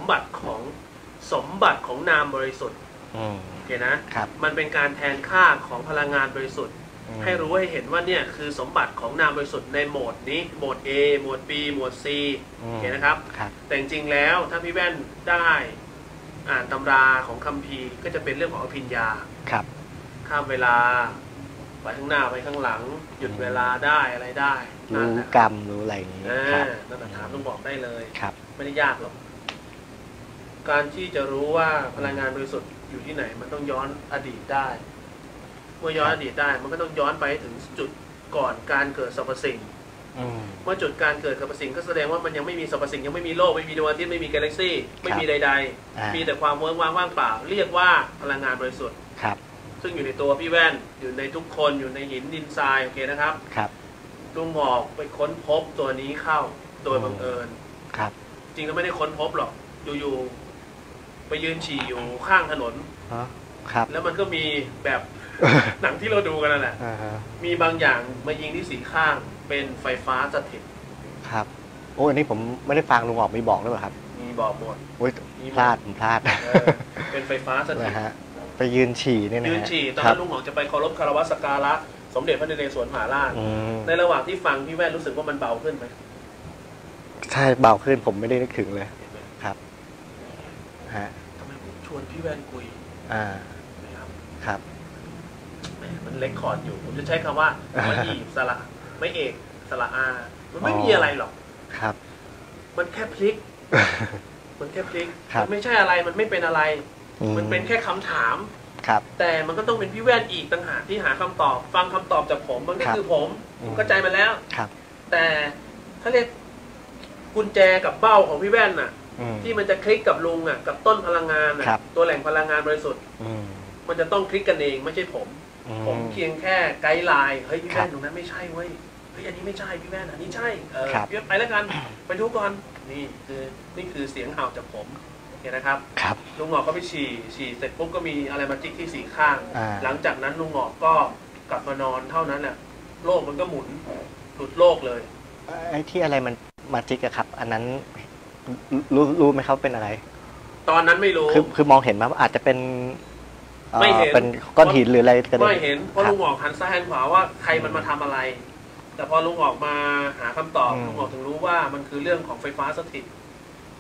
C: ของนามบริสุทธิ์โอเคนะมันเป็นการแทนค่าของพลังงานบริสุทธิ์ให้รู้ให้เห็นว่าเนี่ยคือสมบัติของนามบริสุทธิ์ในโหมดนี้โหมด A โหมด B โหมด C โอเคนะครับแต่จริงๆแล้วถ้าพี่แว่นได้อ่านตำราของคัมภีร์ก็จะเป็นเรื่องของอภิญญาข้ามเวลาไปข้างหน้าไปข้างหลังหยุดเวลาได้อะไรได้
D: รู้กรรมรู้อะไรอย่างนี้
C: นั่นถามต้องบอกได้เลย
D: ครับ
C: ไม่ได้ยากหรอกการที่จะรู้ว่าพลังงานบริสุทธิ์อยู่ที่ไหนมันต้องย้อนอดีตได้เมื่อย้อนอดีตได้มันก็ต้องย้อนไปถึงจุดก่อนการเกิดสรรพสิ่งเมื่อจุดการเกิดสรรพสิ่งก็แสดงว่ามันยังไม่มีสรรพสิ่งยังไม่มีโลกไม่มีดวงอาทิตย์ไม่มีกาแล็กซี่ไม่มีใดๆมีแต่ความว่างเปล่าเรียกว่าพลังงานบริสุทธิ์ซึ่งอยู่ในตัวพี่แว่นอยู่ในทุกคนอยู่ในหินดินทรายโอเคนะครับลุงหงอกไปค้นพบตัวนี้เข้าโดยบังเอิญจริงแล้วไม่ได้ค้นพบหรอกอยู่ๆไปยืนฉี่อยู่ข้างถนนแล้วมันก็มีแบบหนังที่เราดูกันนั่นแหละมีบางอย่างมายิงที่สีข้างเป็นไฟฟ้าสถิต
D: ครับโอ้อันนี้ผมไม่ได้ฟังลุงหงอกมีบอกด้วยเหรอครับ
C: มีบอกหมด
D: โอ้ยพลาด
C: เป็นไฟฟ้าสถิต
D: ไปยืนฉี่เนี่ยนะ
C: ยืนฉี่ตอนนั้นลุงหงอกจะไปเคารพคารวะสักการะสมเด็จพระนเรศวรมหาราชในระหว่างที่ฟังพี่แว่นรู้สึกว่ามันเบาขึ้นไหม
D: ใช่เบาขึ้นผมไม่ได้นึกถึงเลยครับ
C: ทำไมผมชวนพี่แว่นคุย
D: ครับ
C: มันเล็กคอร์ดอยู่ผมจะใช้คำว่าไม่อีสระไม่เอกสระอามันไม่มีอะไรหรอก
D: ครับ
C: มันแค่พลิกมันไม่ใช่อะไรมันไม่เป็นอะไรมันเป็นแค่คำถามแต่มันก็ต้องเป็นพี่แว่นอีกต่างหากที่หาคำตอบฟังคำตอบจากผมมันก็คือผมเข้าใจมาแล้วแต่เขาเรียกกุญแจกับเบ้าของพี่แว่นน่ะที่มันจะคลิกกับลุงอ่ะกับต้นพลังงานตัวแหล่งพลังงานบริสุทธิ์มันจะต้องคลิกกันเองไม่ใช่ผมเพียงแค่ไกด์ไลน์เฮ้ยพี่แว่นตรงนั้นไม่ใช่เว้ยเฮ้ยอันนี้ไม่ใช่พี่แว่นอันนี้ใช่พี่ไปแล้วกันไปดูก่อนนี่คือเสียงเห่าจากผมเห็นนะครับลุงหงอกก็ไปฉี่เสร็จปุ๊บก็มีอะไรมาจิกที่สีข้างหลังจากนั้นลุงหงอกก็กลับมานอนเท่านั้นแหละโลกมันก็หมุนหลุดโลกเลย
D: ไอ้ที่อะไรมันมาจิกอะครับอันนั้นรู้ไหมครับเป็นอะไร
C: ตอนนั้นไม่รู้
D: คือมองเห็นมาอาจจะเป็น
C: ไม่เห็น
D: เป็นก้อนหินหรืออะไรกัน
C: ไม่เห็นเพราะลุงหงอกหันซ้ายหันขวาว่าใครมันมาทำอะไรแต่พอลุงหงอกมาหาคำตอบลุงหงอกถึงรู้ว่ามันคือเรื่องของไฟฟ้าสถิต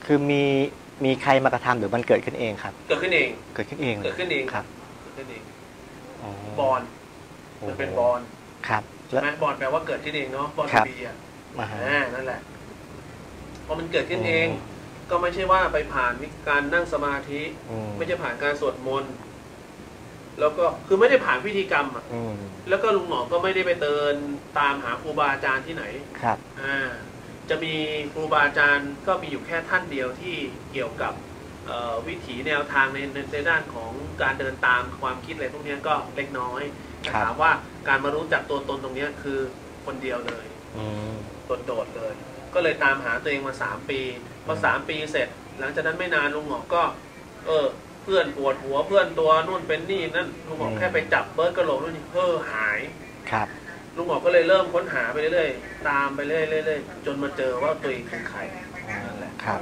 D: คือมีใครมากระทำหรือมันเกิดขึ้นเองครับ
C: เกิดขึ้นเอง
D: เกิดขึ้นเองลย
C: เกิดขึ้นเอง
D: ครับ
C: เกิดขึ้นเอง
D: อ๋อบ
C: อลมันเป็นบอล
D: ครับ
C: ใช่ไหมบอลแปลว่าเกิดขึ้นเองเนาะบอล
D: ครับ
C: บีอ่ะ
D: มาฮะ
C: นั่นแหละพอมันเกิดขึ้นเอง ก็ไม่ใช่ว่าไปผ่านการนั่งสมาธิ ไม่ใช่ผ่านการสวดมนต์แล้วก็คือไม่ได้ผ่านพิธีกรรมอ่ะแล้วก็ลุงหมอก็ไม่ได้ไปเดินตามหาครูบาอาจารย์ที่ไหน
D: ครับ
C: จะมีครูบาอาจารย์ก็มีอยู่แค่ท่านเดียวที่เกี่ยวกับวิถีแนวทางในด้านของการเดินตามความคิดอะไรพวกนี้ก็เล็กน้อยแต่ถามว่าการมารู้จักตัวตนตรงนี้คือคนเดียวเลยโดดเลย ก็เลยตามหาตัวเองมา3 ปีพอ3 ปีเสร็จ หลังจากนั้นไม่นานลุงหมอก็เพื่อนปวดหัวเพื่อนตัวนู่นเป็นนี่นั่นลุงหมอแค่ไปจับเบิร์ดกระโหลกนู่นนี่หาย
D: ครับ
C: ลุงหมอก็เลยเริ่มค้นหาไปเรื่อยๆตามไปเรื่อยๆจนมาเจอว่าตัวเองเป็นใครนั่นแหละ
D: ครับ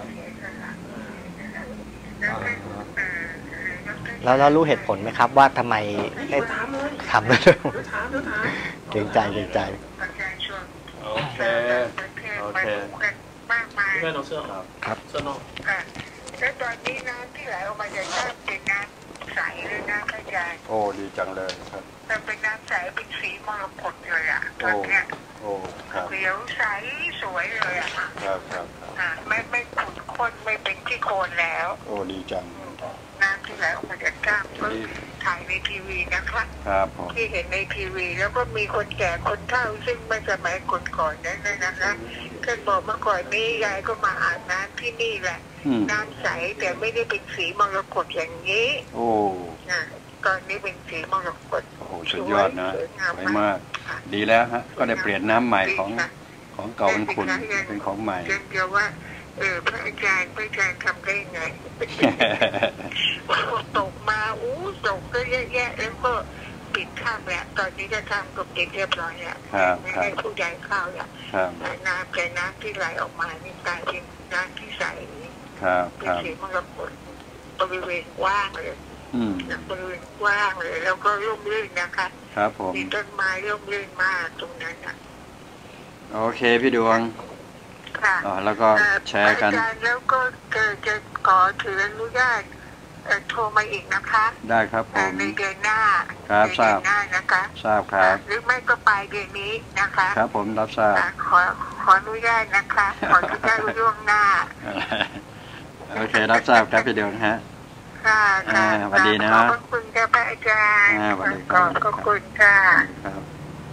D: แล้วรู้เหตุผลไหมครับ ว่าทำไมได้
C: ถามเลย
D: ทำเลย
C: ถาม
D: เกรงใจ
A: โอเคโอเค
B: มากมาย
C: แม่น้องเสื้อ
D: ครับ
C: เสื้อนอก
B: แล้วตอนนี้น้ำที่ไหลออกมาจากน้ำเป็นน้ำใสเลยนะพระอาจารย์
A: โอ้ดีจังเลยครับ
B: แต่เป็นน้ำใสเป็นสีมรกตเลยอ่ะตอนเนี้ย
A: โอ้ครับ
B: เขียวใสสวยเลยอ่ะ
A: ครับ
B: ไม่ขุ่นข้นไม่เป็นขี้โคลนแล้ว
A: โอ้ดีจัง
B: น้ำที่ไหลออกมาจากกล้ามก็ถ่ายในทีวีนะคะ
A: ครับผม
B: ที่เห็นในทีวีแล้วก็มีคนแก่คนเฒ่าซึ่งเมื่อสมัยก่อนๆนั้นนะคะท่านบอกเมื่อก่อนนี้ยายก็มาอาบน้ำที่นี่แหละน้ำใสแต่ไม่ได้เป็นสีมรกตอย่างนี้
A: โอ้
B: ตอนนี้เป็นสีมรกต
A: โอ้สุดยอดนะสวยมากดีแล้วฮะก็ได้เปลี่ยนน้ำใหม่ของเก่ามันขุ่นเป็นของใหม่
B: เดียวว่าพระอาจารย์ทำได้ไงตกมาตกก็แย่ๆแล้วก็ปิดข้ามแล้วตอนนี้จะทำกับเด็กเรียบร้อยแล้วไม่ให้ผู้ใหญ่เข้าแล้วน้ำที่ไหลออกมานี่กลายเป็นน้ำที่ใสเป็นสีมรกตบริเวณกว้างเลยบริเวณกว้างเลยแล้วก็ร่มรื่นนะคะ
A: ครับผม
B: มีต้นไม้ร่มรื่นมากตรงนั้นอ่ะ
A: โอเคพี่ดวง
B: ค่ะ
A: แล้วก็แชร์กัน
B: แล้วก็จะขอถืออนุญาตโทรมาอีกนะคะ
A: ได้ครับผม
B: ในเดือนหน้า
A: ครับทราบ
B: นะคะ
A: ทราบครับ
B: หรือไม่ก็ปลายเดือนนี้นะคะ
A: ครับผมรับทราบ
B: ขออนุญาตนะคะขออนุญาตล่วงหน้า
A: โอเครับทราบครับพี่ดวงฮะ
B: ค่ะ
A: สวัสดีนะ
B: ขอบคุณค่ะพระอาจารย์ขอบคุณค่ะ
A: ครับ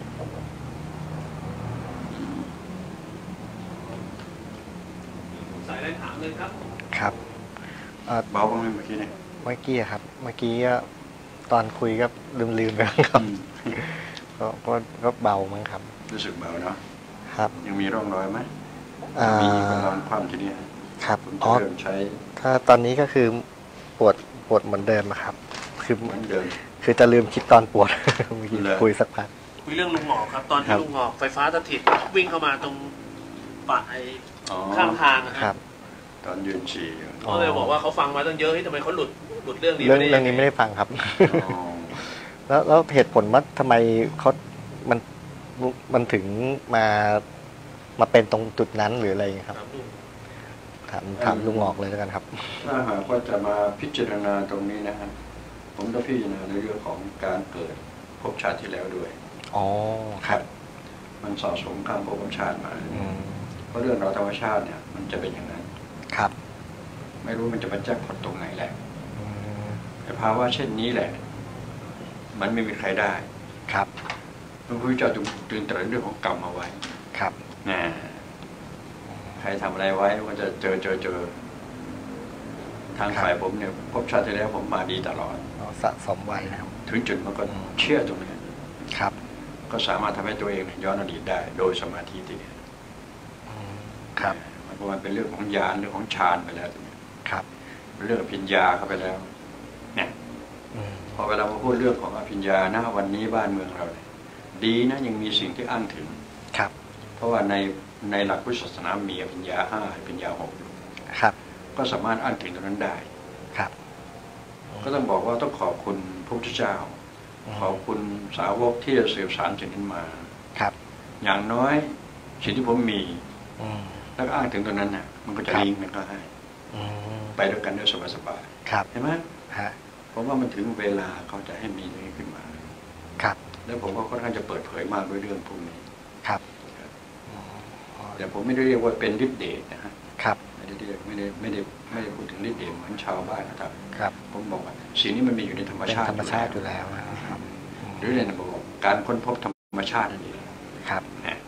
C: สายได้ถามเลยครับ
D: ครับ
A: เบาบ้างไหมเมื่อกี้เนี่ย
D: เมื่อกี้ตอนคุยก็ลืมไปครับก็เบามั้งครับ
A: รู้สึกเบาเนาะ
D: ครับ
A: ยังมีร่องรอยไหมมีคนนอนคว่ำทีนี้
D: ครับ
A: ผมจะเริ่มใช้
D: ถ้าตอนนี้ก็คือปวดเหมือนเดิมครับคือ
A: เหมือนเดิม
D: คือจะลืมคิดตอนปวดเมื่อกี้คุยสักพัก
C: คุยเรื่องลุงหงอกครับตอนที่ลุงหงอกไฟฟ้าสถิตวิ่งเข้ามาตรงป่าข้างทาง
D: ครับ
A: ตอนยืนฉี่
C: เขาเลยบอกว่าเขาฟังมาตั้งเยอะที่ทำไมเขาหลุดเรื่องนี้
D: ไม่ได้ฟังครับแล้วเหตุผลว่าทำไมเขามันถึงมาเป็นตรงจุดนั้นหรืออะไรครับถามลุงหงอกเลยแล้วกันครับ
A: ถ้าหากว่าจะมาพิจารณาตรงนี้นะฮะผมต้องพิจารณาในเรื่องของการเกิดภพชาติที่แล้วด้วย
D: อ๋อครับ
A: มันสะสมข้ามภพชาติมาเพราะเรื่องเราธรรมชาติเนี่ยมันจะเป็นอย่างนั้น
D: ครับ
A: ไม่รู้มันจะมาแจ้งผลตรงไหนแหละแต่ภาวะเช่นนี้แหละมันไม่มีใครได้
D: ครับ
A: พระพุทธเจ้าจึงตรัสเรื่องของกรรมเอาไว้
D: ครับ
A: นะใครทำอะไรไว้ก็จะเจอทางฝ่ายผมเนี่ยภพชาติที่แล้วผมมาดีตลอด
D: สะสมไว้นะครับ
A: ถึงจุดมันก็เชื่อตรงนี้
D: ครับ
A: ก็สามารถทำให้ตัวเองย้อนอดีตได้โดยสมาธิที่นี่
D: ครับ
A: มันเป็นเรื่องของญาณเรื่องของฌานไปแล้ว
D: ครับ
A: เรื่องอภิญญาเข้าไปแล้วเนี่ยพอเวลามาพูดเรื่องของอภิญญานะวันนี้บ้านเมืองเราเนี่ยดีนะยังมีสิ่งที่อ้างถึง
D: ครับ
A: เพราะว่าในหลักพุทธศาสนามีอภิญญา5อภิญญา6
D: ครับ
A: ก็สามารถอ้างถึงตรงนั้นได้
D: ครับ
A: ก็ต้องบอกว่าต้องขอบคุณพระพุทธเจ้าขอบคุณสาวกที่สืบสานสิ่งนั้นมา
D: ครับ
A: อย่างน้อยสิ่งที่ผมมีแล้วก็อ้างถึงตรงนั้นน่ะมันก็จะลิงก์กันก็ให้ไปด้วยกันด้วยสบายๆเห็นไหมผมว่ามันถึงเวลาเขาจะให้มีตรงนี้ขึ้นมา
D: ครับ
A: แล้วผมก็ค่อนข้างจะเปิดเผยมากด้วยเรื่องพวกนี้ครับแต่ผมไม่ได้เรียกว่าเป็นฤทธิ์เดชนะฮะไม่ได้เรียกไม่ได้พูดถึงฤทธิ์เดชเหมือนชาวบ้านนะครับผมบอกว่าสิ่งนี้มันมีอยู่ในธรรมชาติ
D: อยู่แล้วครับ
A: หรือในระบบการค้นพบธรรมชาตินั่นเอง
D: ครับ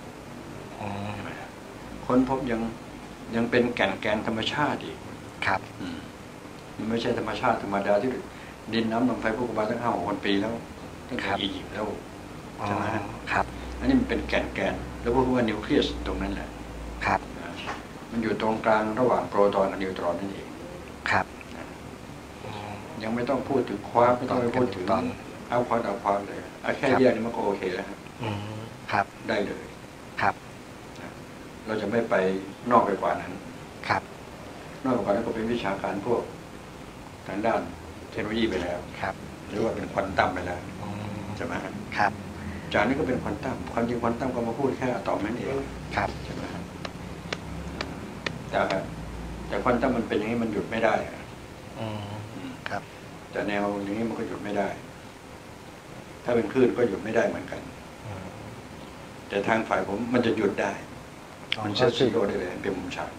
A: ค้นพบยังเป็นแก่นธรรมชาติอีก
D: ครับ
A: มันไม่ใช่ธรรมชาติธรรมดาที่ดินน้ำลมไฟพวกมาตั้ง5,000 ปีแล้วตั้งแต่อียิปต์แล้วใช่ไหม
D: ครับ
A: อันนี้มันเป็นแก่นแล้วพวกว่านิวเคลียสตรงนั้นแหละ
D: ครับ
A: มันอยู่ตรงกลางระหว่างโปรตอนกับนิวตรอนนั่นเอง
D: ครับ
A: ยังไม่ต้องพูดถึงความไม่ต้องไปพูดถึงเอาความเลยแค่แยกนี่มันก็โอเคแล้ว
D: ครับ
A: ได้เลย
D: ครับ
A: เราจะไม่ไปนอกไปกว่านั้น
D: ครับ
A: นอกไปกว่านั้นก็เป็นวิชาการพวกทางด้านเทคโนโลยีไปแล้ว
D: ครับ
A: หรือว่าเป็นควอนตัมไปแล้วใช่ไหม
D: ครับ
A: จากนี้ก็เป็นควอนตัมความจริงควอนตัมก็มาพูดแค่อะตอมนั่นเอง
D: ครับ
A: ใช่ไหมแต่ควอนตัมมันเป็นอย่างนี้มันหยุดไม่ได้
D: ครับ
A: แต่แนวอย่างนี้มันก็หยุดไม่ได้ถ้าเป็นคลื่นก็หยุดไม่ได้เหมือนกันแต่ทางฝ่ายผมมันจะหยุดได้มันเซตซีโร่ได้เลยเป็นมุมฉาก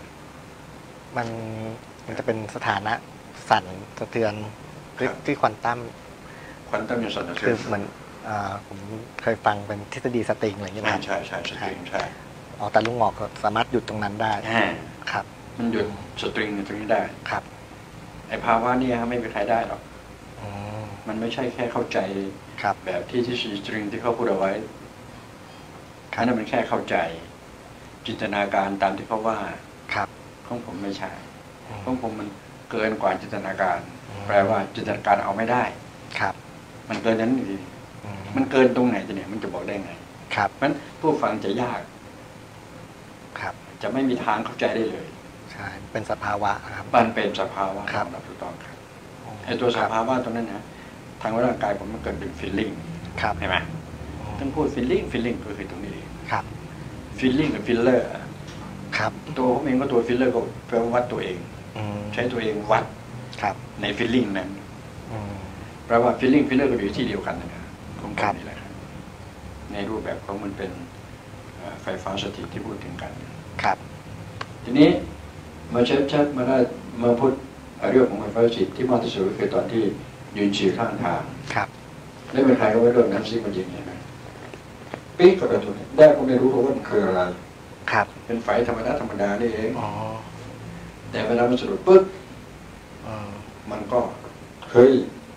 D: มันจะเป็นสถานะสั่นสะเทือนที่ควอนตัม
A: ยังสั่นสะเทือน
D: คือเหมือนผมเคยฟังเป็นทฤษฎีสตริงอะไรอย่างเงี้ย
A: ใช่สตริงใช่
D: แต่ลุงหงอกสามารถหยุดตรงนั้นได้ครับ
A: มันหยุดสตริงตรงนี้ได้
D: ครับ
A: ไอ้ภาวะนี้ไม่มีใครได้หรอกมันไม่ใช่แค่เข้าใจแบบที่สตริงที่เขาพูดเอาไว้อันนั้นมันแค่เข้าใจจินตนาการตามที่เขาว่าของผมไม่ใช่ของผมมันเกินกว่าจินตนาการแปลว่าจินตนาการเอาไม่ได้มันเกินนั้นจริงมันเกินตรงไหนจะเนี่ยมันจะบอกได้ไงมันผู้ฟังจะยากจะไม่มีทางเข้าใจได้เลย
D: ใช่เป็นสภาวะครับ
A: มันเป็นสภาวะครับถูกต้องครับไอ้ตัวสภาวะตรงนั้นนะทางร่างกายผมมันเกิดเป็นฟีลลิ่งใช่ไหมต้องพูดฟีลลิ่งก็คือตรงนี้ฟีลลิ่งกับฟิลเลอร์ตัวผมเองก็ตัวฟิลเลอร์ก็แปลว่าวัดตัวเองใช้ตัวเองวัดในฟีลลิ่งนั้นแปลว่าฟีลลิ่งฟิลเลอร์ก็อยู่ที่เดียวกันนะครับผมคิดนี่แหละในรูปแบบของมันเป็นไฟฟ้าสถิตที่พูดถึงกันทีนี้มาชัดมาได้มาพูดเรื่องของไฟฟ้าสถิตที่มากที่สุดก็คือตอนที่ยืนฉี่ข้างทางแล้วเป็นใครก็ไม่รู้น้ำซิมันยิงไงปี๊กก็ไปทุนได้ก็ไม่รู้ว่ามันคืออะไรเป็นไฟธรรมดานี่เองแต่เวลามันสะดุดปึ๊บมันก็เฮ้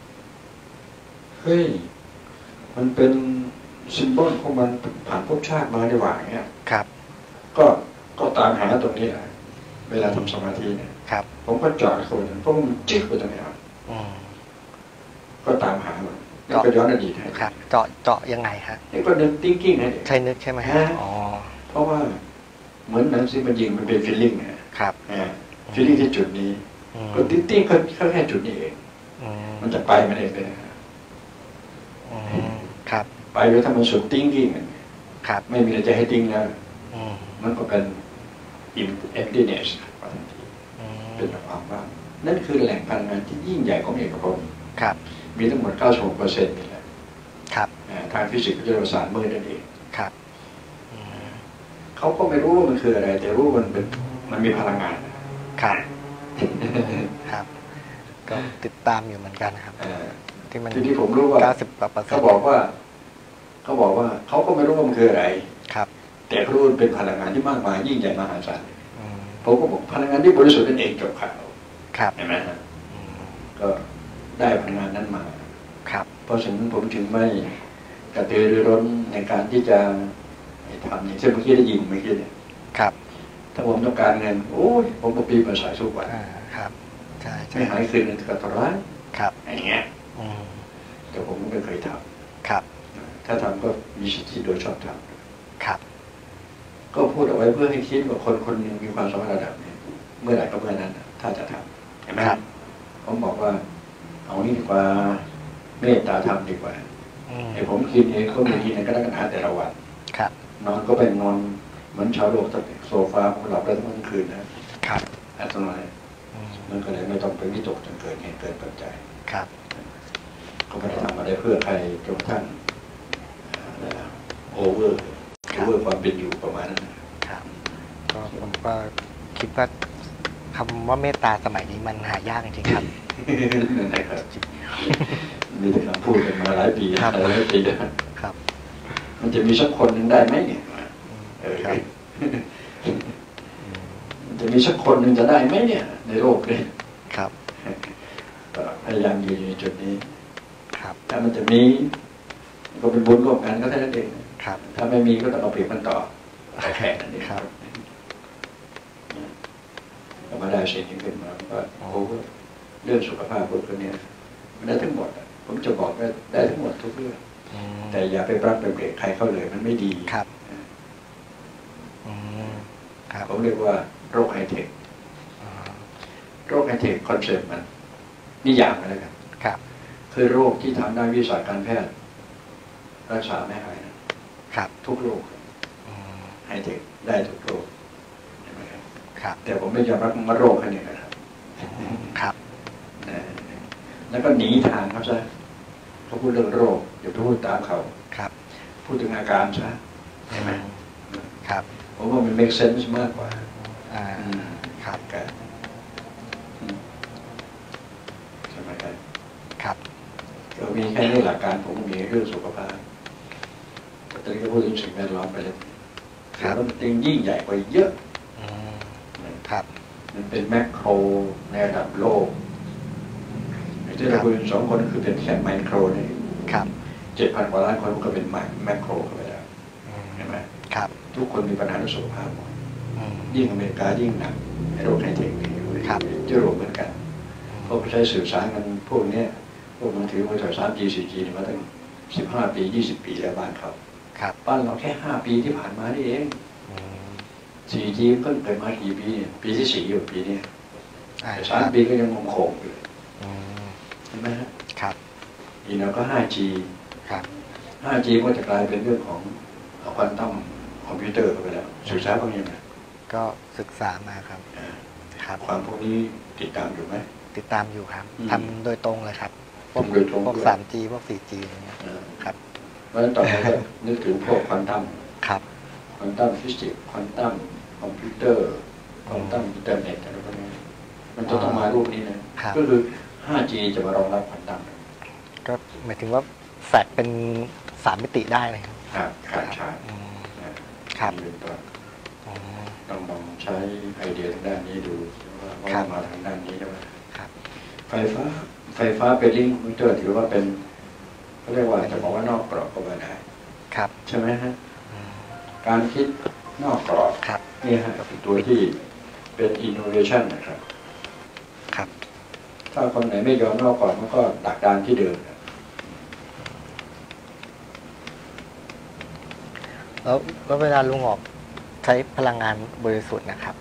A: ยมันเป็นซิมโบลของมันผ่านภพชาติมาดีกว่าอย่างเงี้ยก็ตามหาตรงนี้แหละเวลาทำสมาธิเนี่ยผมก็จอดเข้าไปเพราะมันจิ๊กไปตรงนี้ก็ตามหามันแล้วก็ย้อนอดีตให้
D: เจาะยังไงฮะ
A: นี่ก็นึก thinking ให้
D: ใช่นึกใช่ไหมฮะ
A: เพราะว่าเหมือนหนังสือมันยิงมันเป็น feeling นะครับfeeling ที่จุดนี้ก็ thinking เขาแค่จุดนี้เองมันจะไปไม่ได้ไป
D: ครับ
A: ไปโดยถ้ามันสุด thinking ไม่มีอะไรจะให้ think แล้วมันก็เป็น emptiness เป็นความว่างนั่นคือแหล่งพลังงานที่ยิ่งใหญ่ของเอกภพมีทั้งหมด 96% นี่แหละทางฟิสิกส์ก็จะเรียกว่าสารมืดนั่นเองเขาก็ไม่รู้ว่ามันคืออะไรแต่รู้มันมีพลังงาน
D: ครับก็ติดตามอยู่เหมือนกันครับ
A: ทีนี้ผมรู้ว่าเขาบอกว่าเขาก็ไม่รู้ว่ามันคืออะไรแต่รู้ว่าเป็นพลังงานที่มากมายยิ่งใหญ่มหาศาลผมก็บอกพลังงานที่บริสุทธิ์นั่นเองจบข่าวเห็นไหมฮะก็ได้พลังงานนั้นมาเพราะฉะนั้นผมถึงไม่กระตือรือร้นในการที่จะทำอย่างเช่นเมื่อกี้ได้ยินเมื่อกี้เนี่ยถ้าผมต้องการเงินโอ้ยผมก็ปีมาสายสู้วันไม่หายคืนเงินก็ตร้ายอย่างเงี้ยแต่ผมไม่เคยทำถ้าทำก็มีสิทธิโดยชอบทำก็พูดเอาไว้เพื่อให้คิดว่าคนหนึ่งมีความสามารถระดับนี้เมื่อไหร่ก็เมื่อนั้นถ้าจะทำเห็นไหมผมบอกว่าเอานี่ดีกว่าเมตตาธรรมดีกว่าไอ้ผมคิดเองก็มีทีในกระดับแต่ละวันนอนก็เป็นนอนเหมือนชาวโลกโซฟาผมหลับได้ทั้งคืนนะอัตโนมัติมันก็เลยไม่ต้องไปวิตกจนเกินเหตุเกินปัจจัย
D: ครับ
A: เขาไม่ได้ทำอะไรเพื่อใครจนท่านโอเวอร์ความเป็นอยู่ประมาณนั้น
D: ครับก็ผมก็คิดว่าคำว่าเมตตาสมัยนี้มันหายากจริงๆครับ
A: นั่นแหละครับมีแต่คำพูดกันมาหลายปีครับ มันจะมีสักคนหนึ่งได้ไหมเนี่ยมันจะมีสักคนหนึ่งจะได้ไหมเนี่ยในโลกนี้
D: ครับ
A: พยายามอยู่ในจุดนี้
D: ครับ
A: ถ้ามันจะมีก็เป็นบุญร่วมกันก็แค่นั้นเอง
D: ครับ
A: ถ้าไม่มีก็ต้องเอาเปรียบมันต่อแข่งนั่นเองครับก็มาได้สิ่งนี้ขึ้นมาก็โอ้เรื่องสุขภาพพวกนี้มันได้ทั้งหมดผมจะบอกว่าได้ทั้งหมดทุกเรื่องแต่อย่าไปปรับไปเบรกใครเข้าเลยมันไม่ดี
D: ครับ
A: ผมเรียกว่าโรคไฮเทคโรคไฮเทคคอนเซ็ปต์มันนิยามอะไรกัน
D: ครับ
A: คือโรคที่ทางด้านวิชาการแพทย์รักษาไม่หายนะครับทุกโรคไฮเทคได้ทุกโรคใช่ไหมครับ
D: ครับ
A: แต่ผมไม่ยอมรับว่าโรคแค่นี้นะครับ
D: ครับ
A: แล้วก็หนีทางครับซะเขาพูดเรื่องโรคเดี๋ยวพูดตามเขา
D: ครับ
A: พูดถึงอาการซะใช่ไหม
D: ครับ
A: ผมว่ามัน make sense มากกว่า
D: ครับ
A: ใช่ไหมครับ
D: ครับ
A: ก็มีแค่นี้หลักการผมมีเรื่องสุขภาพแต่ตอนนี้ก็พูดถึงสิ่งแวดล้อมไปแล้วมันยิ่งใหญ่กว่าเยอะ
D: ครับ
A: มันเป็นแมคโครในระดับโลกที่เราคุยสองคนคือเป็นแค่ไมโครนี่
D: ครับ
A: 7,000 กว่าล้านคนก็เป็นแมคโครเข้าไปแล้วเห็นไหม
D: ครับ
A: ทุกคนมีปัญหาสุขภาพหมดยิ่งอเมริกายิ่งหนักโรคไฮเทคนี่ยุโรปเหมือนกันพวกใช้สื่อสารกันพวกนี้พวกมือถือมือถือ 3G 4G มาตั้ง15 ปี 20 ปีแล้วบ้านเขาบ้านเราแค่5 ปีที่ผ่านมานี่เอง 4G เพิ่งเกิดมากี่ปีปีที่4อยู่ปีนี้3 ปีก็ยังงงๆอยู่ใช่ไหม
D: ครับ
A: อีกหน่อยก็ 5G
D: ครับ
A: 5G ก็จะกลายเป็นเรื่องของควอนตัมคอมพิวเตอร์ไปแล้วศึกษาพวกนี้ไหม
D: ก็ศึกษามาครับ
A: ครับความพวกนี้ติดตามอยู่ไหม
D: ติดตามอยู่ครับทำโดยตรงเลยครับพวก 3G พวก 4G อย่างเงี้ยครับ
A: เพราะฉะนั้นต่อไปก็นึกถึงพวกควอนตัม
D: ครับ
A: ควอนตัมฟิสิกส์ควอนตัมคอมพิวเตอร์ควอนตัมอินเทอร์เน็ตอะไรพวกนี้มันจะต้องมารูปนี้นะก็คือ 5G จะมารองรับควอนตัม
D: ก็หมายถึงว่าแฟลชเป็น3 มิติได้เลย
A: ครับครับใช่
D: ครับ
A: ต้องใช้ไอเดียทางด้านนี้ดูว่ามาทางด้านนี้ใช่ไหม
D: ครับ
A: ไฟฟ้าเป็นลิงก์คอมพิวเตอร์ถือว่าเป็นเขาเรียกว่าจะบอกว่านอกกรอบก็ว่าได้
D: ครับ
A: ใช่ไหมฮะการคิดนอกกรอบนี่ฮะเป็นตัวที่เป็น innovation นะครับ
D: ครับ
A: ถ้าคนไหนไม่ยอมนอกกรอบมันก็ดักดานที่เดิม
D: แล้วเวลาลุงออกใช้พลังงานบริสุทธิ์นะครับ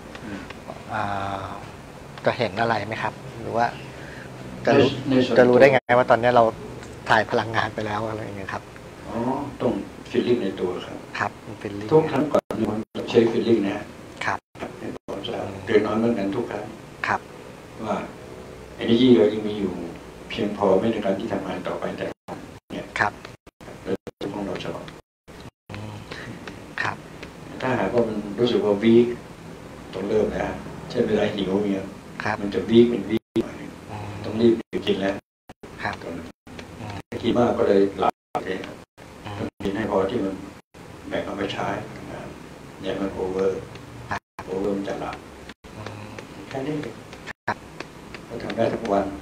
D: จะเห็นอะไรไหมครับหรือว่าจะรู้ได้ไงว่าตอนนี้เราถ่ายพลังงานไปแล้วอะไรอย่างเงี้ยครับ
A: ต้องฟีลลิ่งในตัวครับ
D: ครับฟีลลิ่ง
A: ทุกครั้งก่อนมันใช้ฟีลลิ่งนะครับผมจะเตือนน้อยเหมือนกันทุกครั้ง
D: ครับ
A: ว่า energy เรายังมีอยู่เพียงพอไม่ในการที่ทำงานต่อไปแต่เนี่ย
D: ครับ
A: เราต้องเราจะ
D: ครับ
A: ถ้าหากว่ามันรู้สึกว่าวีคต้องเริ่มแล้วเช่นเวลาหิวเนี่ยมันจะวีคเป็นวีคต้องรีบกินแล้วกินมากก็เลยหลับเองต้องกินให้พอที่มันแบ่งเอาไปใช้เนี่ยมันโอเวอร์มันจะหลับแค่นี้เราทำได้ทุกวัน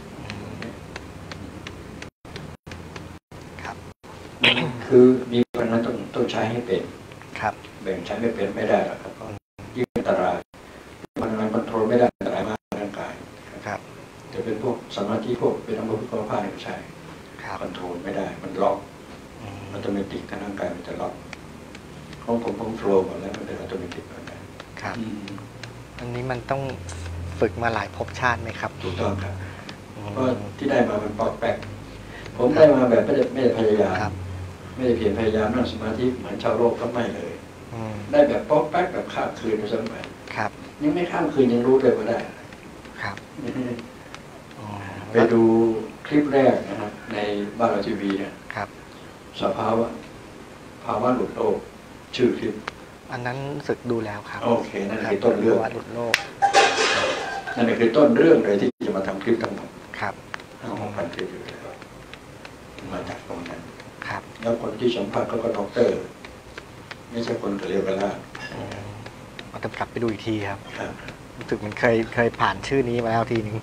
A: คือมีวันนั้นต้องใช้ให้เป็นแบ่งใช้ไม่เป็นไม่ได้หรอกครับยิ่งอันตรายมันคอนโทรลไม่ได้อันตรายมากร่างกาย
D: ครับ
A: จะเป็นพวกสมาธิพวกเป็นอัมพฤกษ์ภาพไม่ใช่คอนโทรลไม่ได้มันล็อกอัตโนมัติทางร่างกายมันจะล็อกของผมโฟล์หมดแล้วมันเป็นอัตโนมัติแบบนั้น
D: ครับอันนี้มันต้องฝึกมาหลายภพชาติไหมครับ
A: ถูกต้องครับเพราะที่ได้มามันปอกแปกผมได้มาแบบไม่ได้พยายามไม่ได้เพียรพยายามนั่งสมาธิเหมือนชาวโลกก็ไม่เลยได้แบบป๊อกแป๊กแบบข้ามคืนไปสักหน่อยยังไม่ข้ามคืนยังรู้เลยว่าได้
D: ครับครับ
A: ไปดูคลิปแรกนะฮะในบ้านเราทีวีเนี่ย
D: ครับ
A: สภาวะหลุดโลกชื่อคลิป
D: อันนั้นสึกดูแล้วครับ
A: โอเคนั่นคือต้นเรื่อง
D: หลุดโลก
A: นั่นคือต้นเรื่องเลยที่จะมาทำคลิปทั้งหมด
D: ครับ
A: 5,000 คลิปอยู่แล้วมาจากตรงนั้น
D: ครับ
A: แล้วคนที่สัมภาษณ์ก็ด็อกเตอร์ไม่ใช่คนเรียกกันละ
D: เราจะกลับไปดูอีกทีครับรู้สึกมันเคยผ่านชื่อนี้มาแล้วทีนึง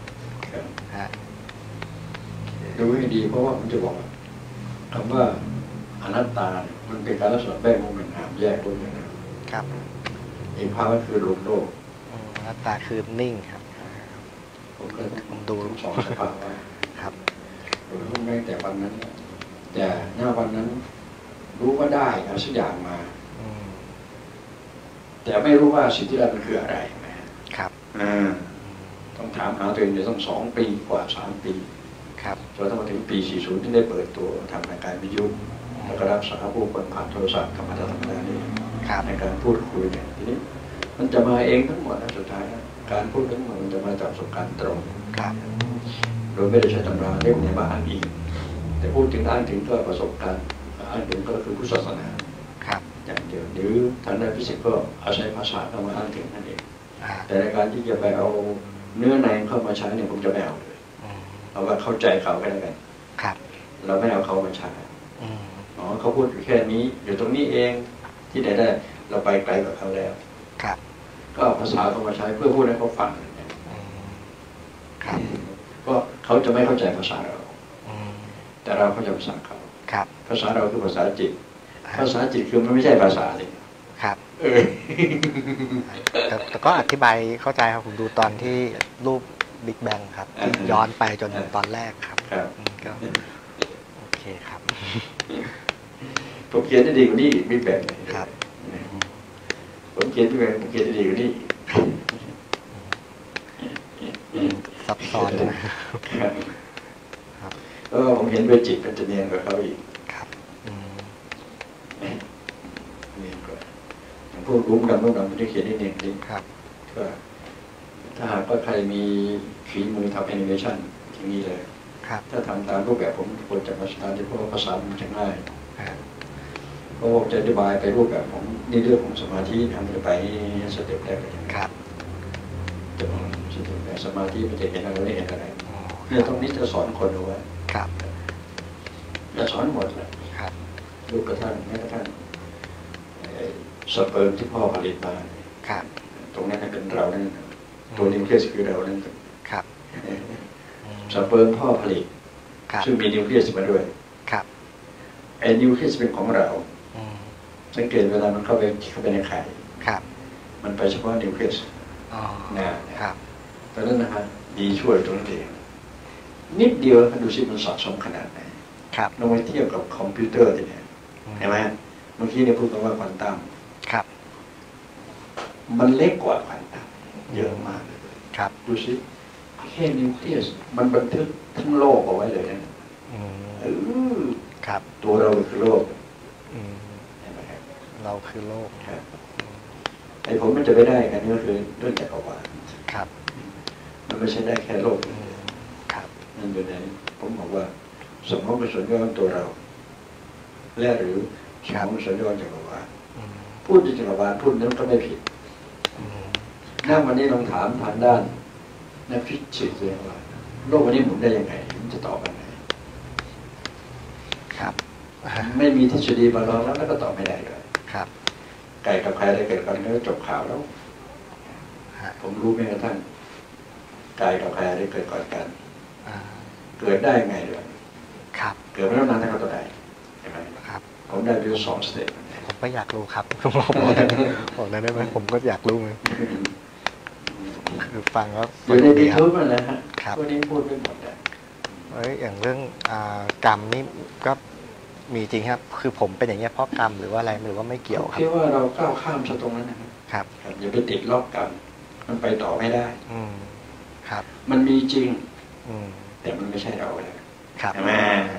A: ดูให้ดีเพราะว่าผมจะบอกคำว่าอนัตตามันเป็นการลักษณะแบ่งมุมเป็นหามแยกด้วยนะครับอีกภาพก็คือหลุดโลก
D: อนัตตาคือนิ่งครับ
A: ผมก็ต้องดูสองสภาพว่า
D: ครับ
A: รู้แม้แต่วันนั้นแต่หน้าวันนั้นรู้ว่าได้เอาสักอย่างมาแต่ไม่รู้ว่าสิ่งที่ได้มันคืออะไร
D: ครับ
A: ต้องถามหาตัวเองอยู่ต้อง2 ปีกว่า3 ปี
D: ครับ
A: จนมาถึงปี40ที่ได้เปิดตัวทำรายการวิทยุแล้วก็รับสารผู้คนผ่านโทรศัพท์ธรรมดานี่ในการพูดคุยเนี่ยทีนี้มันจะมาเองทั้งหมดสุดท้ายการพูดทั้งหมดมันจะมาจากประสบการณ์ตรงโดยไม่ได้ใช้ตำราเล่มไหนมาอ่านอีกแต่พูดถึงอ้างถึงก็ประสบการณ์อ้างถึงก็คือพุทธศาสนาอย่างเดียวหรือทางด้านฟิสิกส์ก็อาศัยภาษาเข้ามาอ้างถึงนั่นเองแต่ในการที่จะไปเอาเนื้อในเข้ามาใช้เนี่ยผมจะไม่เอาเลยเอาว่าเข้าใจเขาก็แล้วกันเราไม่เอาเขามาใช้เขาพูดอยู่แค่นี้อยู่ตรงนี้เองที่ไหนได้เราไปไกลกว่าเขาแล้วก็เอาภาษาเข้ามาใช้เพื่อพูดให้เขาฟังก็เขาจะไม่เข้าใจภาษาเราแต่เราเข้าใจภาษาเขาภาษาเราคือภาษาจิตภาษาจิตคือมันไม่ใช่ภาษาเลย
D: แต่ก็อธิบายเข้าใจครับผมดูตอนที่รูปบิ๊กแบงครับย้อนไปจนตอนแรกครับก็โอเคครับ
A: ผมเขียนได้ดีกว่านี้บิ๊กแบงครับผมเขียนบิ๊กแบงผมเขียนได้ดีกว่านี้
D: ซับซ้อนนะครับ
A: ผมเห็นด้วยจิตมันจะเนียนกว่าเขาอีก
D: ครับ
A: เนียนกว่าพวกรุ่มดำมันจะเขียนได้เนียนจริง
D: ครับ
A: ก็ถ้าหากว่าใครมีฝีมือทำแอนิเมชันอย่างนี้เลยถ้าทำตามรูปแบบผมควรจะมาสานที่พวกภาษามันจะง่ายเพราะผมจะอธิบายไปรูปแบบของในเรื่องของสมาธิทำไปสเต็ปแรกเลย
D: ครับ
A: จะบอกสเต็ปแรกสมาธิมันจะเห็นอะไรไม่เห็นอะไรเนี่ยตรงนี้จะสอนคนเอาไว้จะสอนหมดเลยลูกกระทั่งแม้กระทั่งสเปิร์มที่พ่อผลิตมาตรงนั้นเป็นเรานั่นตัวนิวเคลียสคือเรานั่นสเปิร์มพ่อผลิตซึ่งมีนิวเคลียสมาด้วยไอ้นิวเคลียสเป็นของเราสังเกตเวลามันเข้าไปในไข่มันไปเฉพาะนิวเคลียสนะครับตอนนั้นนะฮะดีช่วยตรงนั้นเองนิดเดียวดูสิมันสะสมขนาดไหนลองไปเทียบกับคอมพิวเตอร์ทีนี้เห็นไหมเมื่อกี้เนี่ยพูดกันว่าควอนตัมมันเล็กกว่าควอนตัมเยอะมากดูสิแค่นิวเคลียสมันบันทึกทั้งโลกเอาไว้เลยนะตัวเราคือโลก
D: เราคือโลก
A: ไอ้ผมมันจะไปได้กันนี่ก็คือเรื่องจักรวาลมันไม่ใช่ได้แค่โลกนั่นอยู่ในผมบอกว่าสมมติเป็นส่วนย่อของตัวเราและหรือสมมติเป็นส่วนย่อจักรวาลพูดจักรวาลพูดนั้นก็ไม่ผิดนั่งวันนี้ลองถามทางด้านนักฟิสิกส์เลยว่าโลกวันนี้หมุนได้ยังไงมันจะตอบยังไงไม่มีทฤษฎีมารองแล้วก็ตอบไม่ได้เลยไก่กับใครได้เกิดกันแล้วจบข่าวแล้วผมรู้แม้กระทั่งไก่กับใครได้เกิดก่อนกันเกิดได้ยังไงด้วยเกิดไม่ต้องนานถ้าเขาตัวใดใช่ไหมผมได้ไป2 สเต็ป
D: ผมก็อยากรู้ครับบอกได้ไหมผมก็อยากรู้เลยคือฟังแล้ว
A: อยู่ในดีทูบนั่นแหละครับวันนี้พูดไม่หมดเลย
D: อย่างเรื่องกรรมนี่ก็มีจริงครับคือผมเป็นอย่างนี้เพราะกรรมหรือว่าอะไรหรือว่าไม่เกี่ยวครับ
A: คิดว่าเราก้าวข้ามตรงนั้นนะครับอย่าไปติดล็อกกรรมมันไปต่อไม่ได้มันมีจริงแต่มันไม่ใช่เราเลยใช่ไหม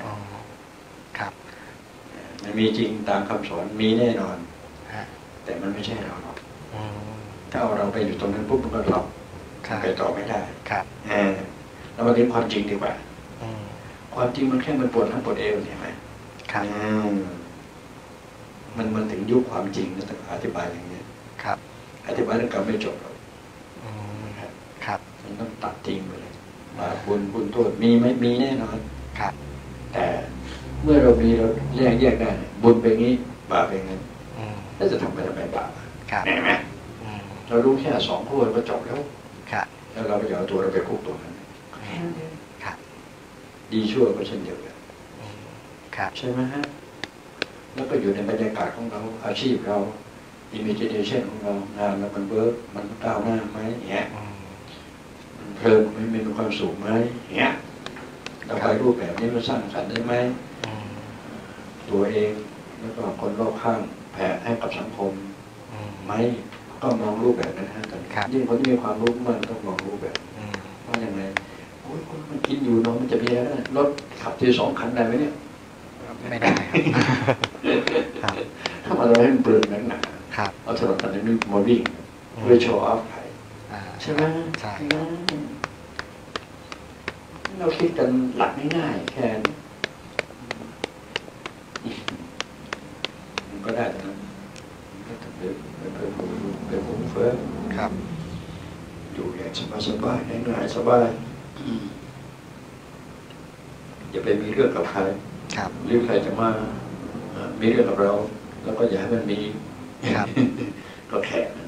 A: มันมีจริงตามคำสอนมีแน่นอนแต่มันไม่ใช่เราหรอกถ้าเอาเราไปอยู่ตรงนั้นปุ๊บมันก็ล็อกไปต่อไม่ได้
D: ครับ
A: เรามาเรียนความจริงดีกว่าความจริงมันแค่มันปวดทั้งปวดเอวใช่ไหมครับมันถึงยุคความจริงนะต้องอธิบายอย่างนี้ครับอธิบายเรื่องกรรมไม่จบหรอกครับมันต้องตัดทิ้งไปเลยบาปบุญโทษมีไหมมีแน่นอนครับแต่เมื่อเรามีเราแยกได้บุญเป็นงี้บาปเป็นงั้นแล้วจะทำไปทำไมบาปเห็นไหมเรารู้แค่สองข้อก็จบแล้วแล้วเราไปเอาตัวเราไปคุกตัวนั้นดีชั่วก็เช่นเดียวกันใช่ไหมฮะแล้วก็อยู่ในบรรยากาศของเราอาชีพเราimagination ของเรางานแล้วมันเวิร์กมันก้าวหน้าไหมเงี้ยเพลินมันมีความสุขไหมเงี้ยเราไปรูปแบบนี้เราสร้างสรรค์ได้ไหมตัวเองแล้วก็คนรอบข้างแผ่ให้กับสังคมไหมก็มองรูปแบบนั้นฮะแต่ยิ่งคนที่มีความรู้มันต้องมองรูปแบบว่าอย่างไรโอ้ยคนมันกินอยู่เนาะมันจะมีอะไรรถขับที่2 คันได้ไหมเนี่ย
D: ไม่ได้ครับ
A: ถ้ามาเราให้มันเปลืองหนักๆเอาถนนคันนี้มาวิ่งเพื่อโชว์ออฟใครใช่ไหมใช่เราคิดกันหลักง่ายๆแค่นี้มันก็ได้แต่นั้นก็ทำเป็นผมเฟ้อครับอยู่อย่างสบายๆง่ายๆสบายอย่าไปมีเรื่องกับใครหรือใครจะมามีเรื่องกับเราแล้วก็อย่าให้มันมีก็แค่นั้น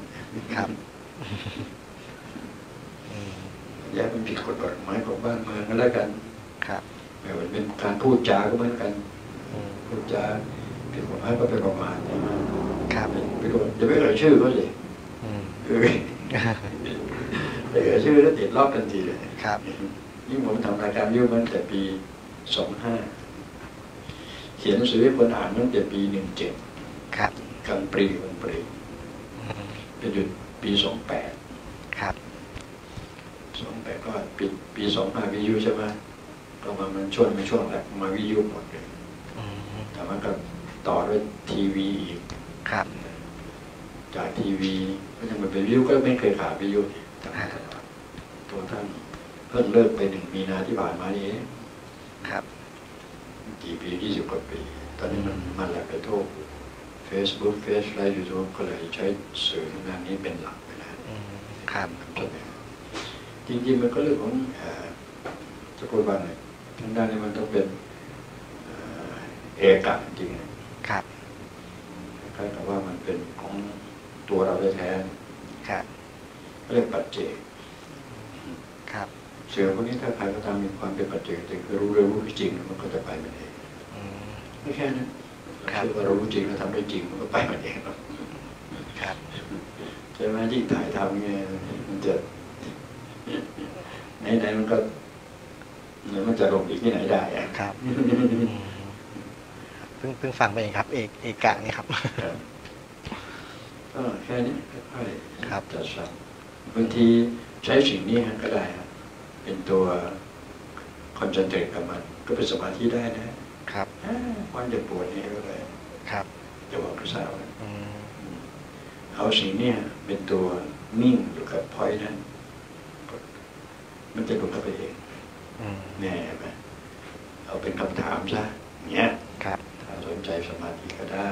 A: อย่าให้มันผิดกฎหมายของบ้านเมืองกันแล้วกันไม่ว่าเป็นการพูดจาก็เหมือนกันพูดจาผิดกฎหมายก็เป็นประมาทไปโดนจะไม่เอ่ยชื่อเขาสิไปเอ่ยชื่อแล้วติดล็อกทันทีเลยยิ่งผมทำรายการยุ่งมันแต่ปี25เขียนหนังสือให้คนอ่านตั้งแต่ปี17กันปรีเป็นหยุดปี28ก็ปี25วิทยุใช่ไหมก็มันช่วงแล้วมาวิทยุหมดเลยแต่มันก็ต่อด้วยทีวีอีกจากทีวีก็ยังเป็นวิทยุก็ไม่เคยขาดวิทยุตัวท่านเพิ่งเลิกไป1 มีนาที่ผ่านมานี้กี่ปี20 กว่าปีตอนนี้มันแหละไปโทษ Facebook เฟซไลฟ์ยูทูบก็เลยใช้สื่องานนี้เป็นหลักไปแล้วจริงๆมันก็เรื่องของสกุลบันเลยทางด้านนี้มันต้องเป็นเอกะจริงๆคล้ายๆกับว่ามันเป็นของตัวเราแท้ๆเรียกปัจเจกเสือพวกนี้ถ้าใครก็ตามมีความเป็นปัจเจกแต่คือรู้เรื่องรู้จริงมันก็จะไปมันเองไม่แค่นั้นคือว่าเรารู้จริงเราทำได้จริงมันก็ไปมันเองใช่ไหมยิ่งถ่ายทำเนี่ยมันจะไหนมันก็มันจะลงอีกที่ไหนได้
D: ครับเพิ่งฟังไปเองครับเอกะนี่ครับ
A: ก็แค่นี้ค่อยๆจัดสรรบางทีใช้สิ่งนี้ก็ได้เป็นตัวคอนเซนเทรตกับมันก็เป็นสมาธิได้นะครับความเจ็บปวดนี้ก็ได้ครับจะบอกภาษาเอาสิ่งนี้เป็นตัวนิ่งอยู่กับพอยนั้นมันจะหลุดเข้าไปเองแน่ไหมเอาเป็นคำถามซะเนี้ยถ้าสนใจสมาธิก็ได้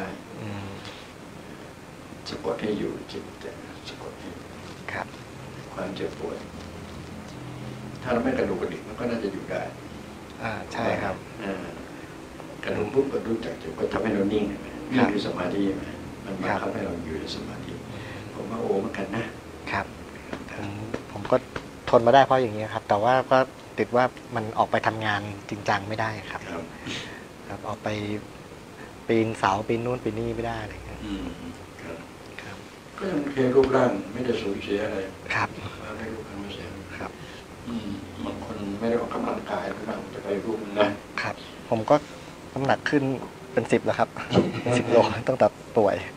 A: สะกดให้อยู่จิตแต่สะกดให้ความเจ็บปวดถ้าเราไม่กระดูกกระดิกมันก็น่าจะอยู่ได้
D: ใช่ครับ
A: กระดูกปุ๊บก็รู้จักจุดก็ทำให้เรานิ่งนี่คือสมาธิมันมาทำให้เราอยู่ในสมาธิผมว่าโอ้เหมือนกันนะครับ
D: ผมก็ทนมาได้เพราะอย่างนี้ครับแต่ว่าก็ติดว่ามันออกไปทำงานจริงจังไม่ได้ครับออกไปปีนเสาปีนนู่นปีนนี่ไม่ได้อะไรเงี้ย
A: ก็ยังแค่รูปร่างไม่ได้สูญเสียอะไร
D: ครับ
A: ไม่รูปร่างไม่เสียครับบางคนไม่ได้ออกกำลังกายก็มันจะไปรูปนะครับ
D: ผมก็น้ำหนักขึ้นเป็น10แล้วครับ10 โลตั้งแต่ป่วย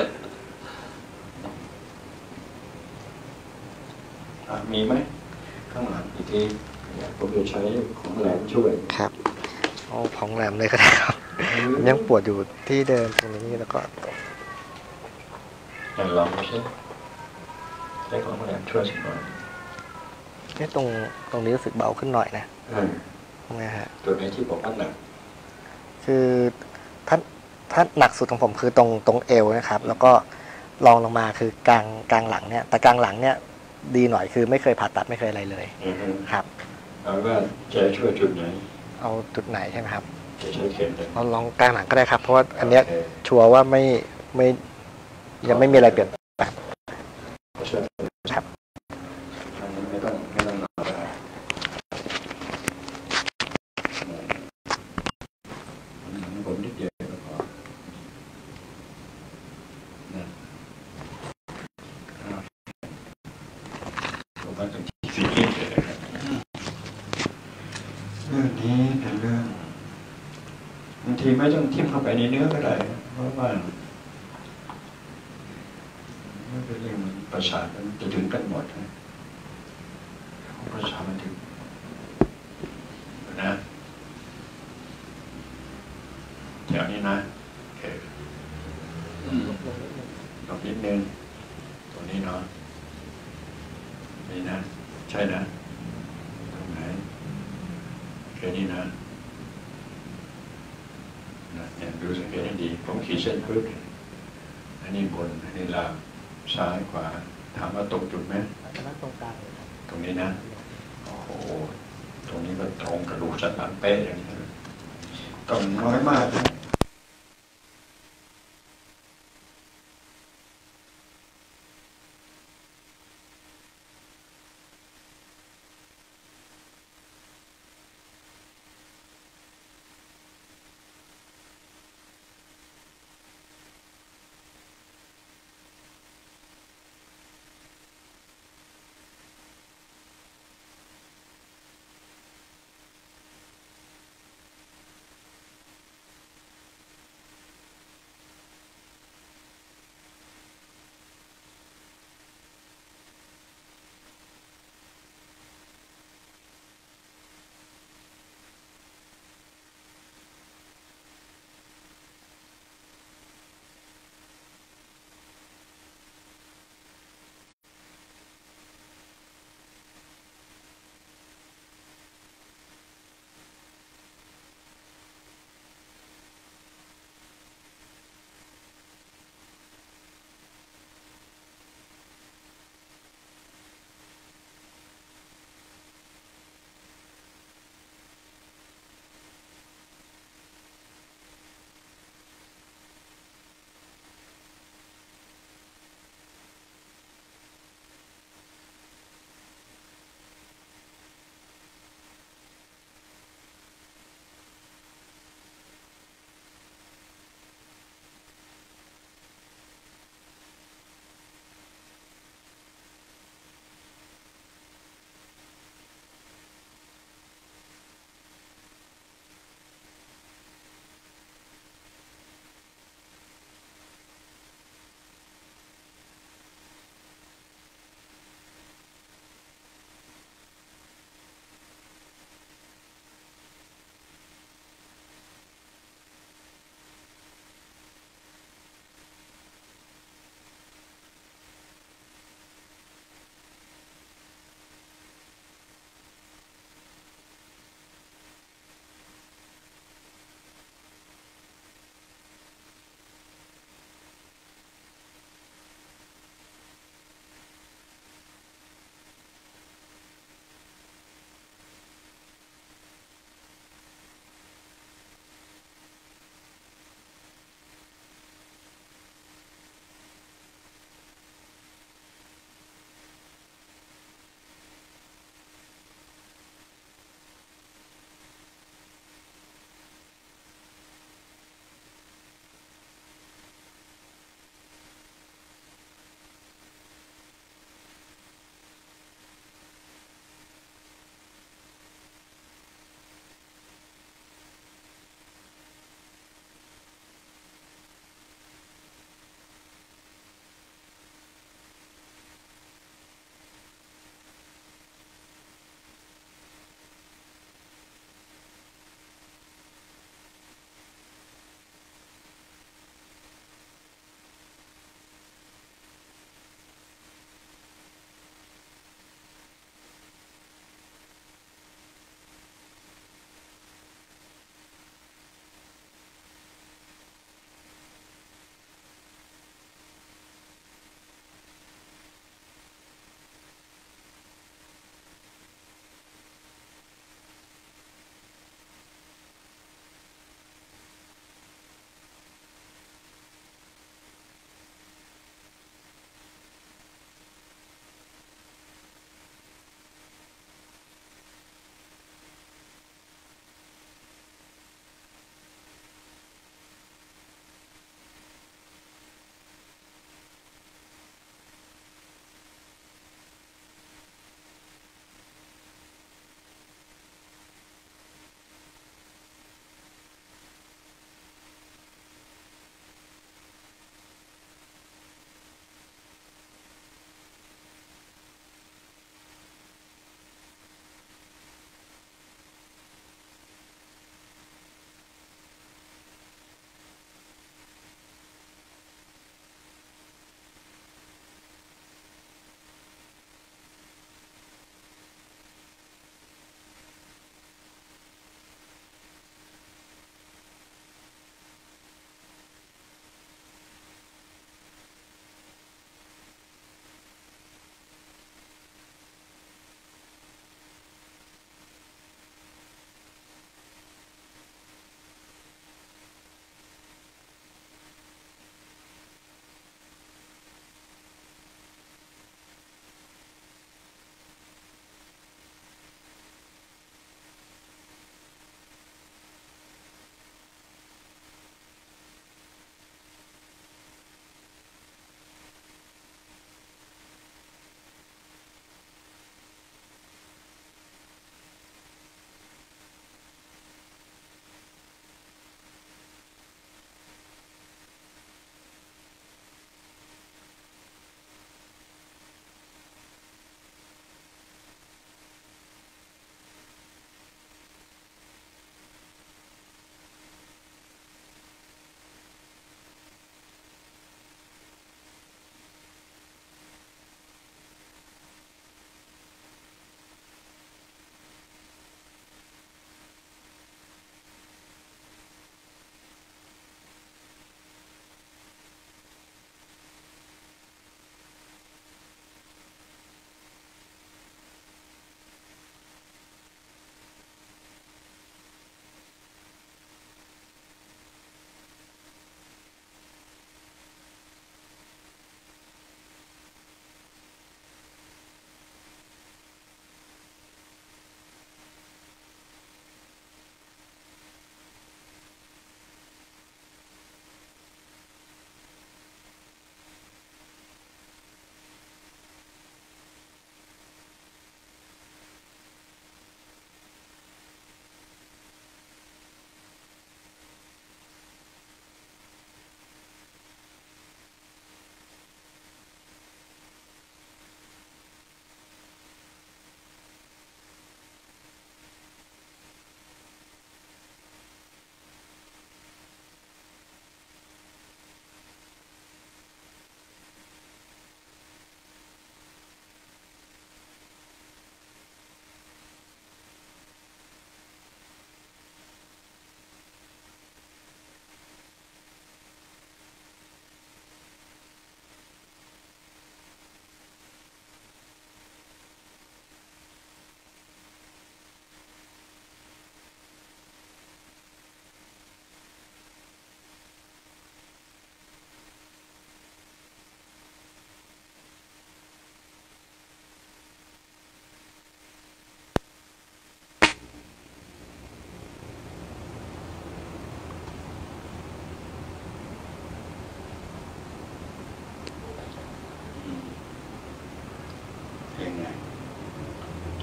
A: มีไหมข้างหลังอีกทีผมจะใช้ของแหลมช่วย
D: ครับเอาของแหลมเลยก็ได้ครับยังปวดอยู่ที่เดิมตรงนี้แล้วก็
A: ลองดูใช้ของแหลมช่วยสักหน่อย
D: ตรงนี้รู้สึกเบาขึ้นหน่อยนะนะฮะ
A: ตัวไหนที่บอกว่าหนัก
D: คือถ้าหนักสุดของผมคือตรงเอวนะครับแล้วก็ลองลงมาคือกลางหลังเนี่ยแต่กลางหลังเนี่ยดีหน่อยคือไม่เคยผ่าตัดไม่เคยอะไรเลยครับ
A: เอาว่าจะช่วยจุดไหน
D: เอาจุดไหนใช่ไหมครับ
A: จะใช้เข็ม
D: เราลองกลางหลังก็ได้ครับเพราะว่าอันเนี้ยชัวร์ว่าไม่ยังไม่มีอะไรเปลี่ยนแปลงครับ
A: ไม่ต้องนอนผมนิดเดียวก็พอผมว่าต้องฟีลลิ่งเลยนะครับเรื่องนี้เป็นเรื่องบางทีไม่ต้องทิ่มเข้าไปในเนื้อก็ได้เพราะว่าไม่เป็นเรื่องประสาทมันจะถึงกันหมดนะประสาทมันถึงนะแถวนี้นะลงนิดนึงตรงนี้เนาะนี่นะใช่นะตรงไหนแค่นี้นะเนี่ยดูสังเกตให้ดีผมขีดเส้นพื้นอันนี้บนอันนี้ล่างซ้ายขวาถามว่าตรงจุดไหม
D: ตรงกลาง
A: ตรงนี้นะโอ้โหตรงนี้ก็ตรงกระดูกสันหลังเป๊ะอย่างนี้ต้องน้อยมากนะ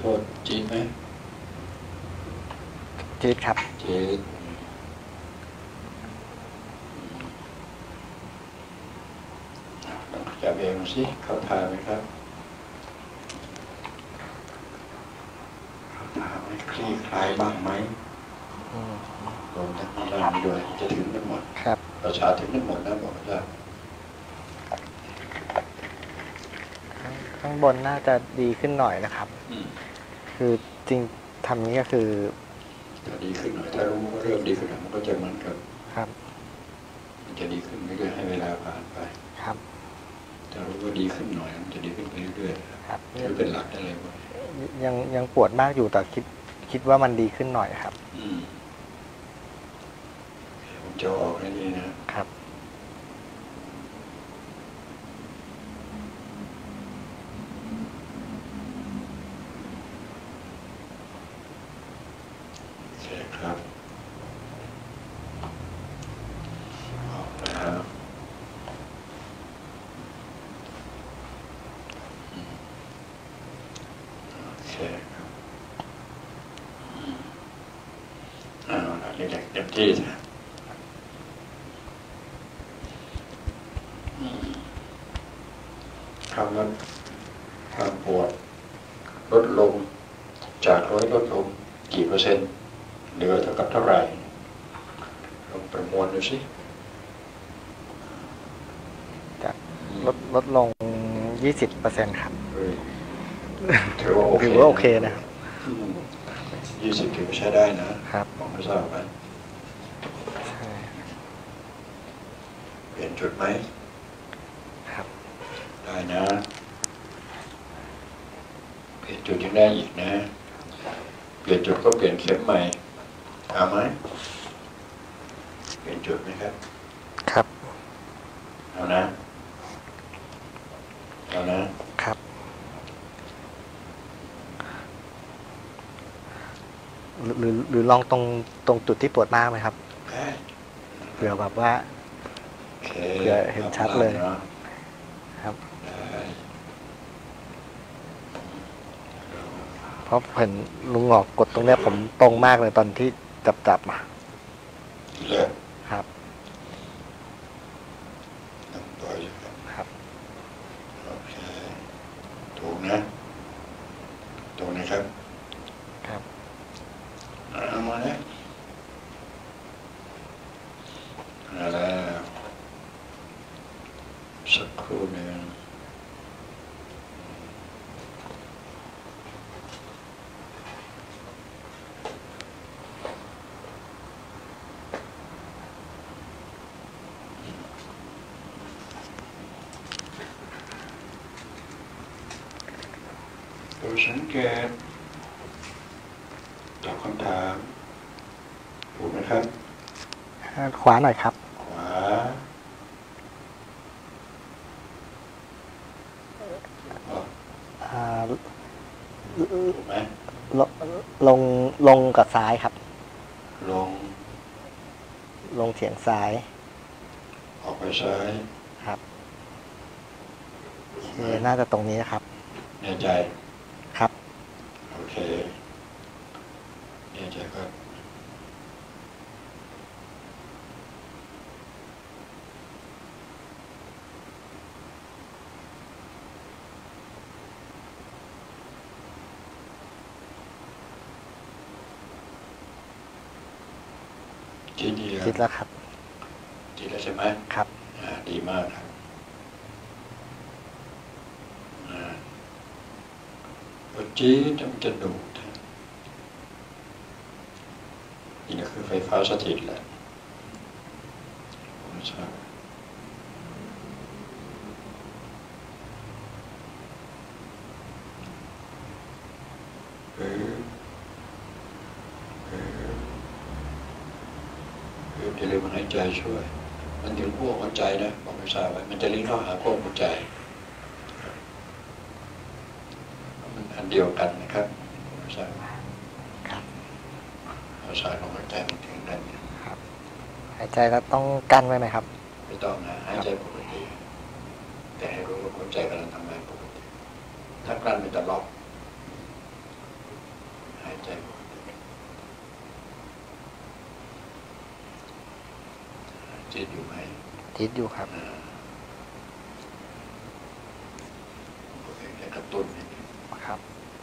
A: ษจี๊ดไหม
D: จี๊ดครับ
A: จี๊ดลองจับเองสิเข้าทางไหมครับเข้าทางไหมคลี่คลายบ้างไหมรวมทั้งข้างล่างด้วยจะถึงกันหมด
D: ครับ
A: ประชาถึงกันหมดนะบอกว่า
D: ข้างบนน่าจะดีขึ้นหน่อยนะครับ คือจริงทำนี้ก็คือ
A: จะดีขึ้นหน่อยถ้ารู้ว่าเริ่มดีขึ้นมันก็จะเหมือนกับ
D: ครับ
A: มันจะดีขึ้นเรื่อยๆให้เวลาผ่านไป
D: ครับ
A: ถ้ารู้ว่าดีขึ้นหน่อยมันจะดีขึ้นไปเรื่อย
D: ครับ
A: ๆถือเป็นหลักได้เลยว่า
D: ยังปวดมากอยู่แต่คิดว่ามันดีขึ้นหน่อยครับ
A: ผมจะออกให้ดีนะครับ โอเคครับออกแล้วโอเคครับเอาล่ะเด็กๆเต็มที่นะคำนั้นความปวดลดลงจาก100ลดลงกี่เปอร์เซ็นต์เหลือเท่ากับเท่าไหร่ลองประมวลดูสิ
D: จะลดลง 20%ครับ
A: ถือว่าโอเค
D: ถือว่าโอเคนะครับ
A: 20ถือว่าใช้ได้นะครับ ผมไม่ทราบไหม
D: ใช่
A: เปลี่ยนจุดไหม
D: ครับ
A: ได้นะเปลี่ยนจุดยังได้อีกนะเปลี่ยนจุดก็เปลี่ยนเข็มใหม่เอาไหมเปลี่ยนจุดไหมครับ
D: ครับ
A: เอานะเอานะ
D: ครับ หรือลองตรงจุดที่ปวดมากไหมครับ
A: ได้
D: เผื่อแบบว่า
A: โอเค
D: เผื่อเห็นชัดเลย
A: อานะ
D: ครับ
A: ได้
D: เพราะเห็นลุงหงอกกดตรงเนี้ยผมตรงมากเลยตอนที่จับมา
A: เลิก
D: ครับ
A: ต้องปล่อยอยู่ครับ
D: ครับ
A: โอเคถูกนะถูกนะครับ
D: ครับ
A: เอามาแล้วเอาแล้วสักครู่หนึ่งโดยสังเกตตอบคำถามถูกไหมครับ
D: ขวาหน่อยครับ
A: ขวา
D: อ่า
A: ถูกไหม
D: ลงกับซ้ายครับ
A: ลง
D: ลงเฉียงซ้าย
A: ออกไปซ้าย
D: ครับ
A: ถูกไหม
D: น่าจะตรงนี้นะครับ
A: แน่ใจ
D: ครับ
A: โอเคแน่ใจครับที่ดี
D: คิดแล้วครับ
A: ดีแล้วใช่ไหม
D: ครับ
A: ดีมากครับปวดจี๊ดมันจะดูดนี่ก็คือไฟฟ้าสถิตแหละผมทราบอย่าลืมหายใจช่วย มันถึงพวกหัวใจนะผมไม่ทราบว่ามันจะลิงก์เข้าหาพวกหัวใจมันอันเดียวกันนะครับผมไม่ทราบ
D: ครับ
A: เอาสายของหัวใจมันถึงนั่นเนี่ย
D: หายใจแล้วต้องกั้นไว้ไหมครับ
A: ไม่ต้องนะหายใจปกติ แต่ให้รู้ว่าหัวใจกำลังทำงานปกติถ้ากลั้นมันจะล็อกใจปกติจิตอยู่ไหม
D: ทิศอยู่ครับ
A: โอเคแค่กระตุ้นนิดนึง
D: ครับ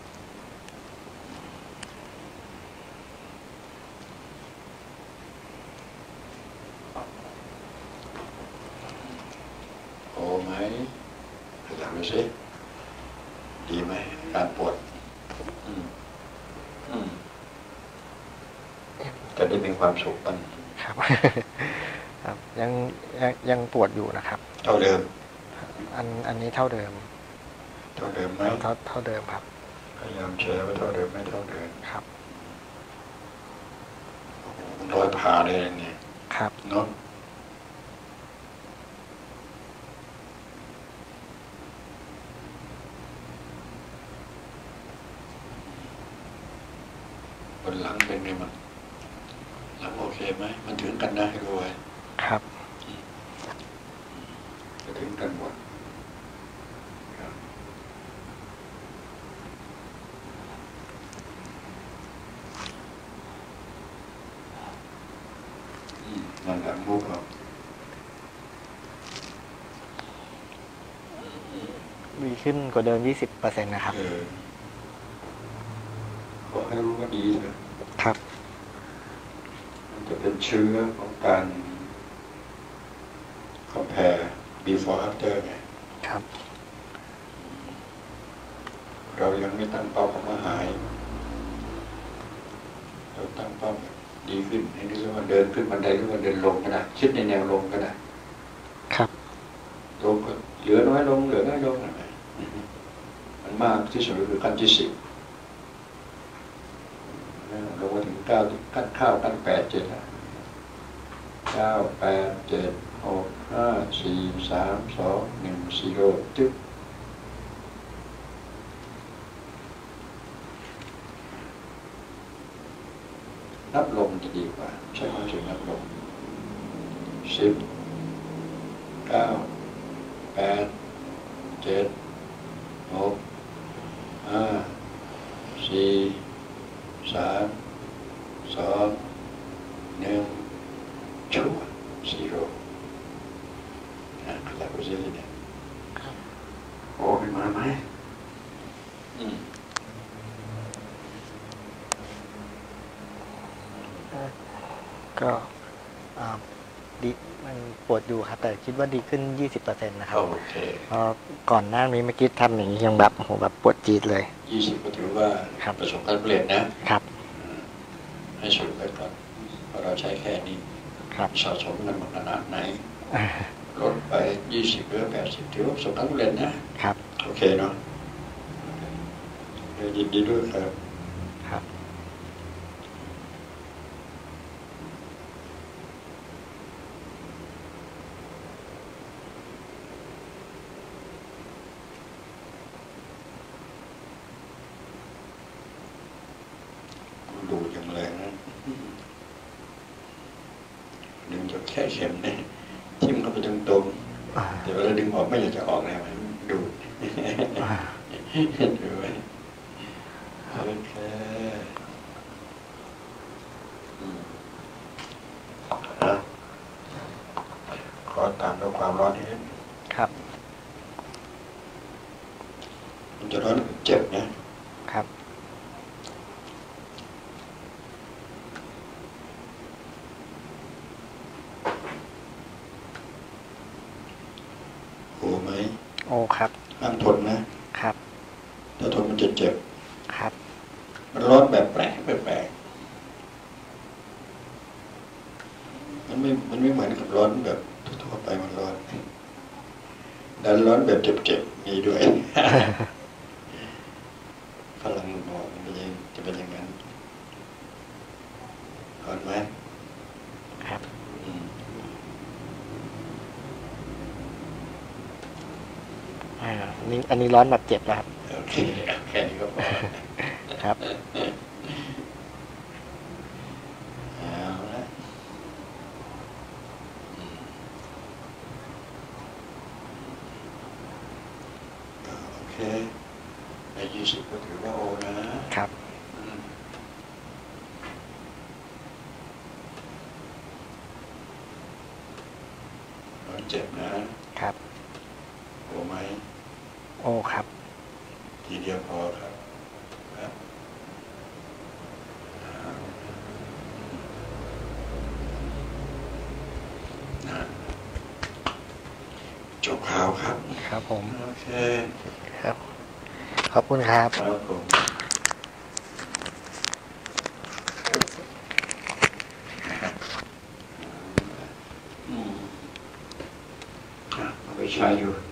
A: โอ้ไหมขยับดูสิดีไหมการปวดจะได้เป็นความสุขบ้าง
D: ครับ ครับยังปวดอยู่นะครับ
A: เท่าเดิม
D: อันนี้เท่าเดิม
A: เท่าเดิมไหม
D: เท่าเดิมครับ
A: พยายามแชร์ว่าเท่าเดิมไม่เท่าเดิม
D: ครับ
A: รอยผ่าเลยเนี่ย
D: ครับ
A: เนาะบนหลังเป็นไงมันหลังโอเคไหมมันถึงกันนะให้รู้ไว้
D: ครับ
A: จะถึงกันหมดครับนั่นแหละมุกเรา
D: ดีขึ้นกว่าเดิม 20%นะครับ
A: ขอให้รู้ว่าดีเลย
D: ครับ
A: มันจะเป็นเชื้อของการ compare before after ไง
D: ครับ
A: เรายังไม่ตั้งเป้าของว่าหาย เราตั้งเป้าดีขึ้นให้รู้ว่าเดินขึ้นบันไดหรือว่าเดินลงก็ได้คิดในแนวลงก็ได้
D: ครับ
A: ลงก็เหลือน้อยลงเหลือน้อยลงอะไรมันมากที่สุดคือขั้นที่ 10ลงมาถึง9ขั้นข้าวขั้น8 7แล้ว9 8 7 6 5 4 3 2 1 0จึ๊บนับลงจะดีกว่าใช้ความรู้สึกนับลง10 9 8 7 6 5 4 3 2 1ชั่ว0ขยับไปเรื่อยๆเนี่ยโอ้ไม่มาไหม
D: ก็ดีมันปวดอยู่ครับ แต่คิดว่าดีขึ้น 20%นะครับ
A: โอเค
D: เพราะก่อนหน้านี้เมื่อกี้ทำอย่างนี้ยังแบบโอ้โหแบบปวดจี๊ดเลย
A: 20ก็ถือว่า
D: ครับ
A: ประสบความสำเร็จนะครับ ให้สุดไปก่อนเพราะเราใช้แค่นี้
D: ครับ
A: สะสมกันมาขนาดไหนลดไป20 หรือ 80ถือว่าประสบความสำเร็จนะครับ โอเคเนาะยินดีด้วยครับ
D: ครับ
A: ดูอย่างแรงนะดึงจะแค่เข็มเนี่ยทิ่มเข้าไปตรงๆแต่เวลาดึงออกไม่อยากจะออกแล้วมันดูดดูไว้โอเคขอตามด้วยความร้อนนิดนึง
D: ครับ
A: มันจะร้อนเจ็บนะครับ โอ้ไหม
D: โอ้ครับ
A: ห้ามทนนะครับ ถ้าทนมันจะเจ็บ
D: ครับ
A: มันร้อนแบบแปลกมันไม่เหมือนกับร้อนแบบทั่วไปมันร้อนดันร้อนแบบเจ็บๆมีด้วย พลังมันบอกมันจะเป็นอย่างนั้นร้อนไหม
D: ครับ อันนี้ร้อนแบบเจ็บแล้วครับ
A: โอเคแค่นี้ก็พอ
D: ครับ
A: เอาละโอเคใน20ก็ถือว่าโอนะครับเจ็บนะครับ โอ้ไหม
D: โอ้ครับ
A: ทีเดียวพอครับครับนะจบข่าวครับ
D: ครับผม
A: โอเค
D: ครับ ขอบคุณครับ
A: ครับผมเอาไปใช้อยู่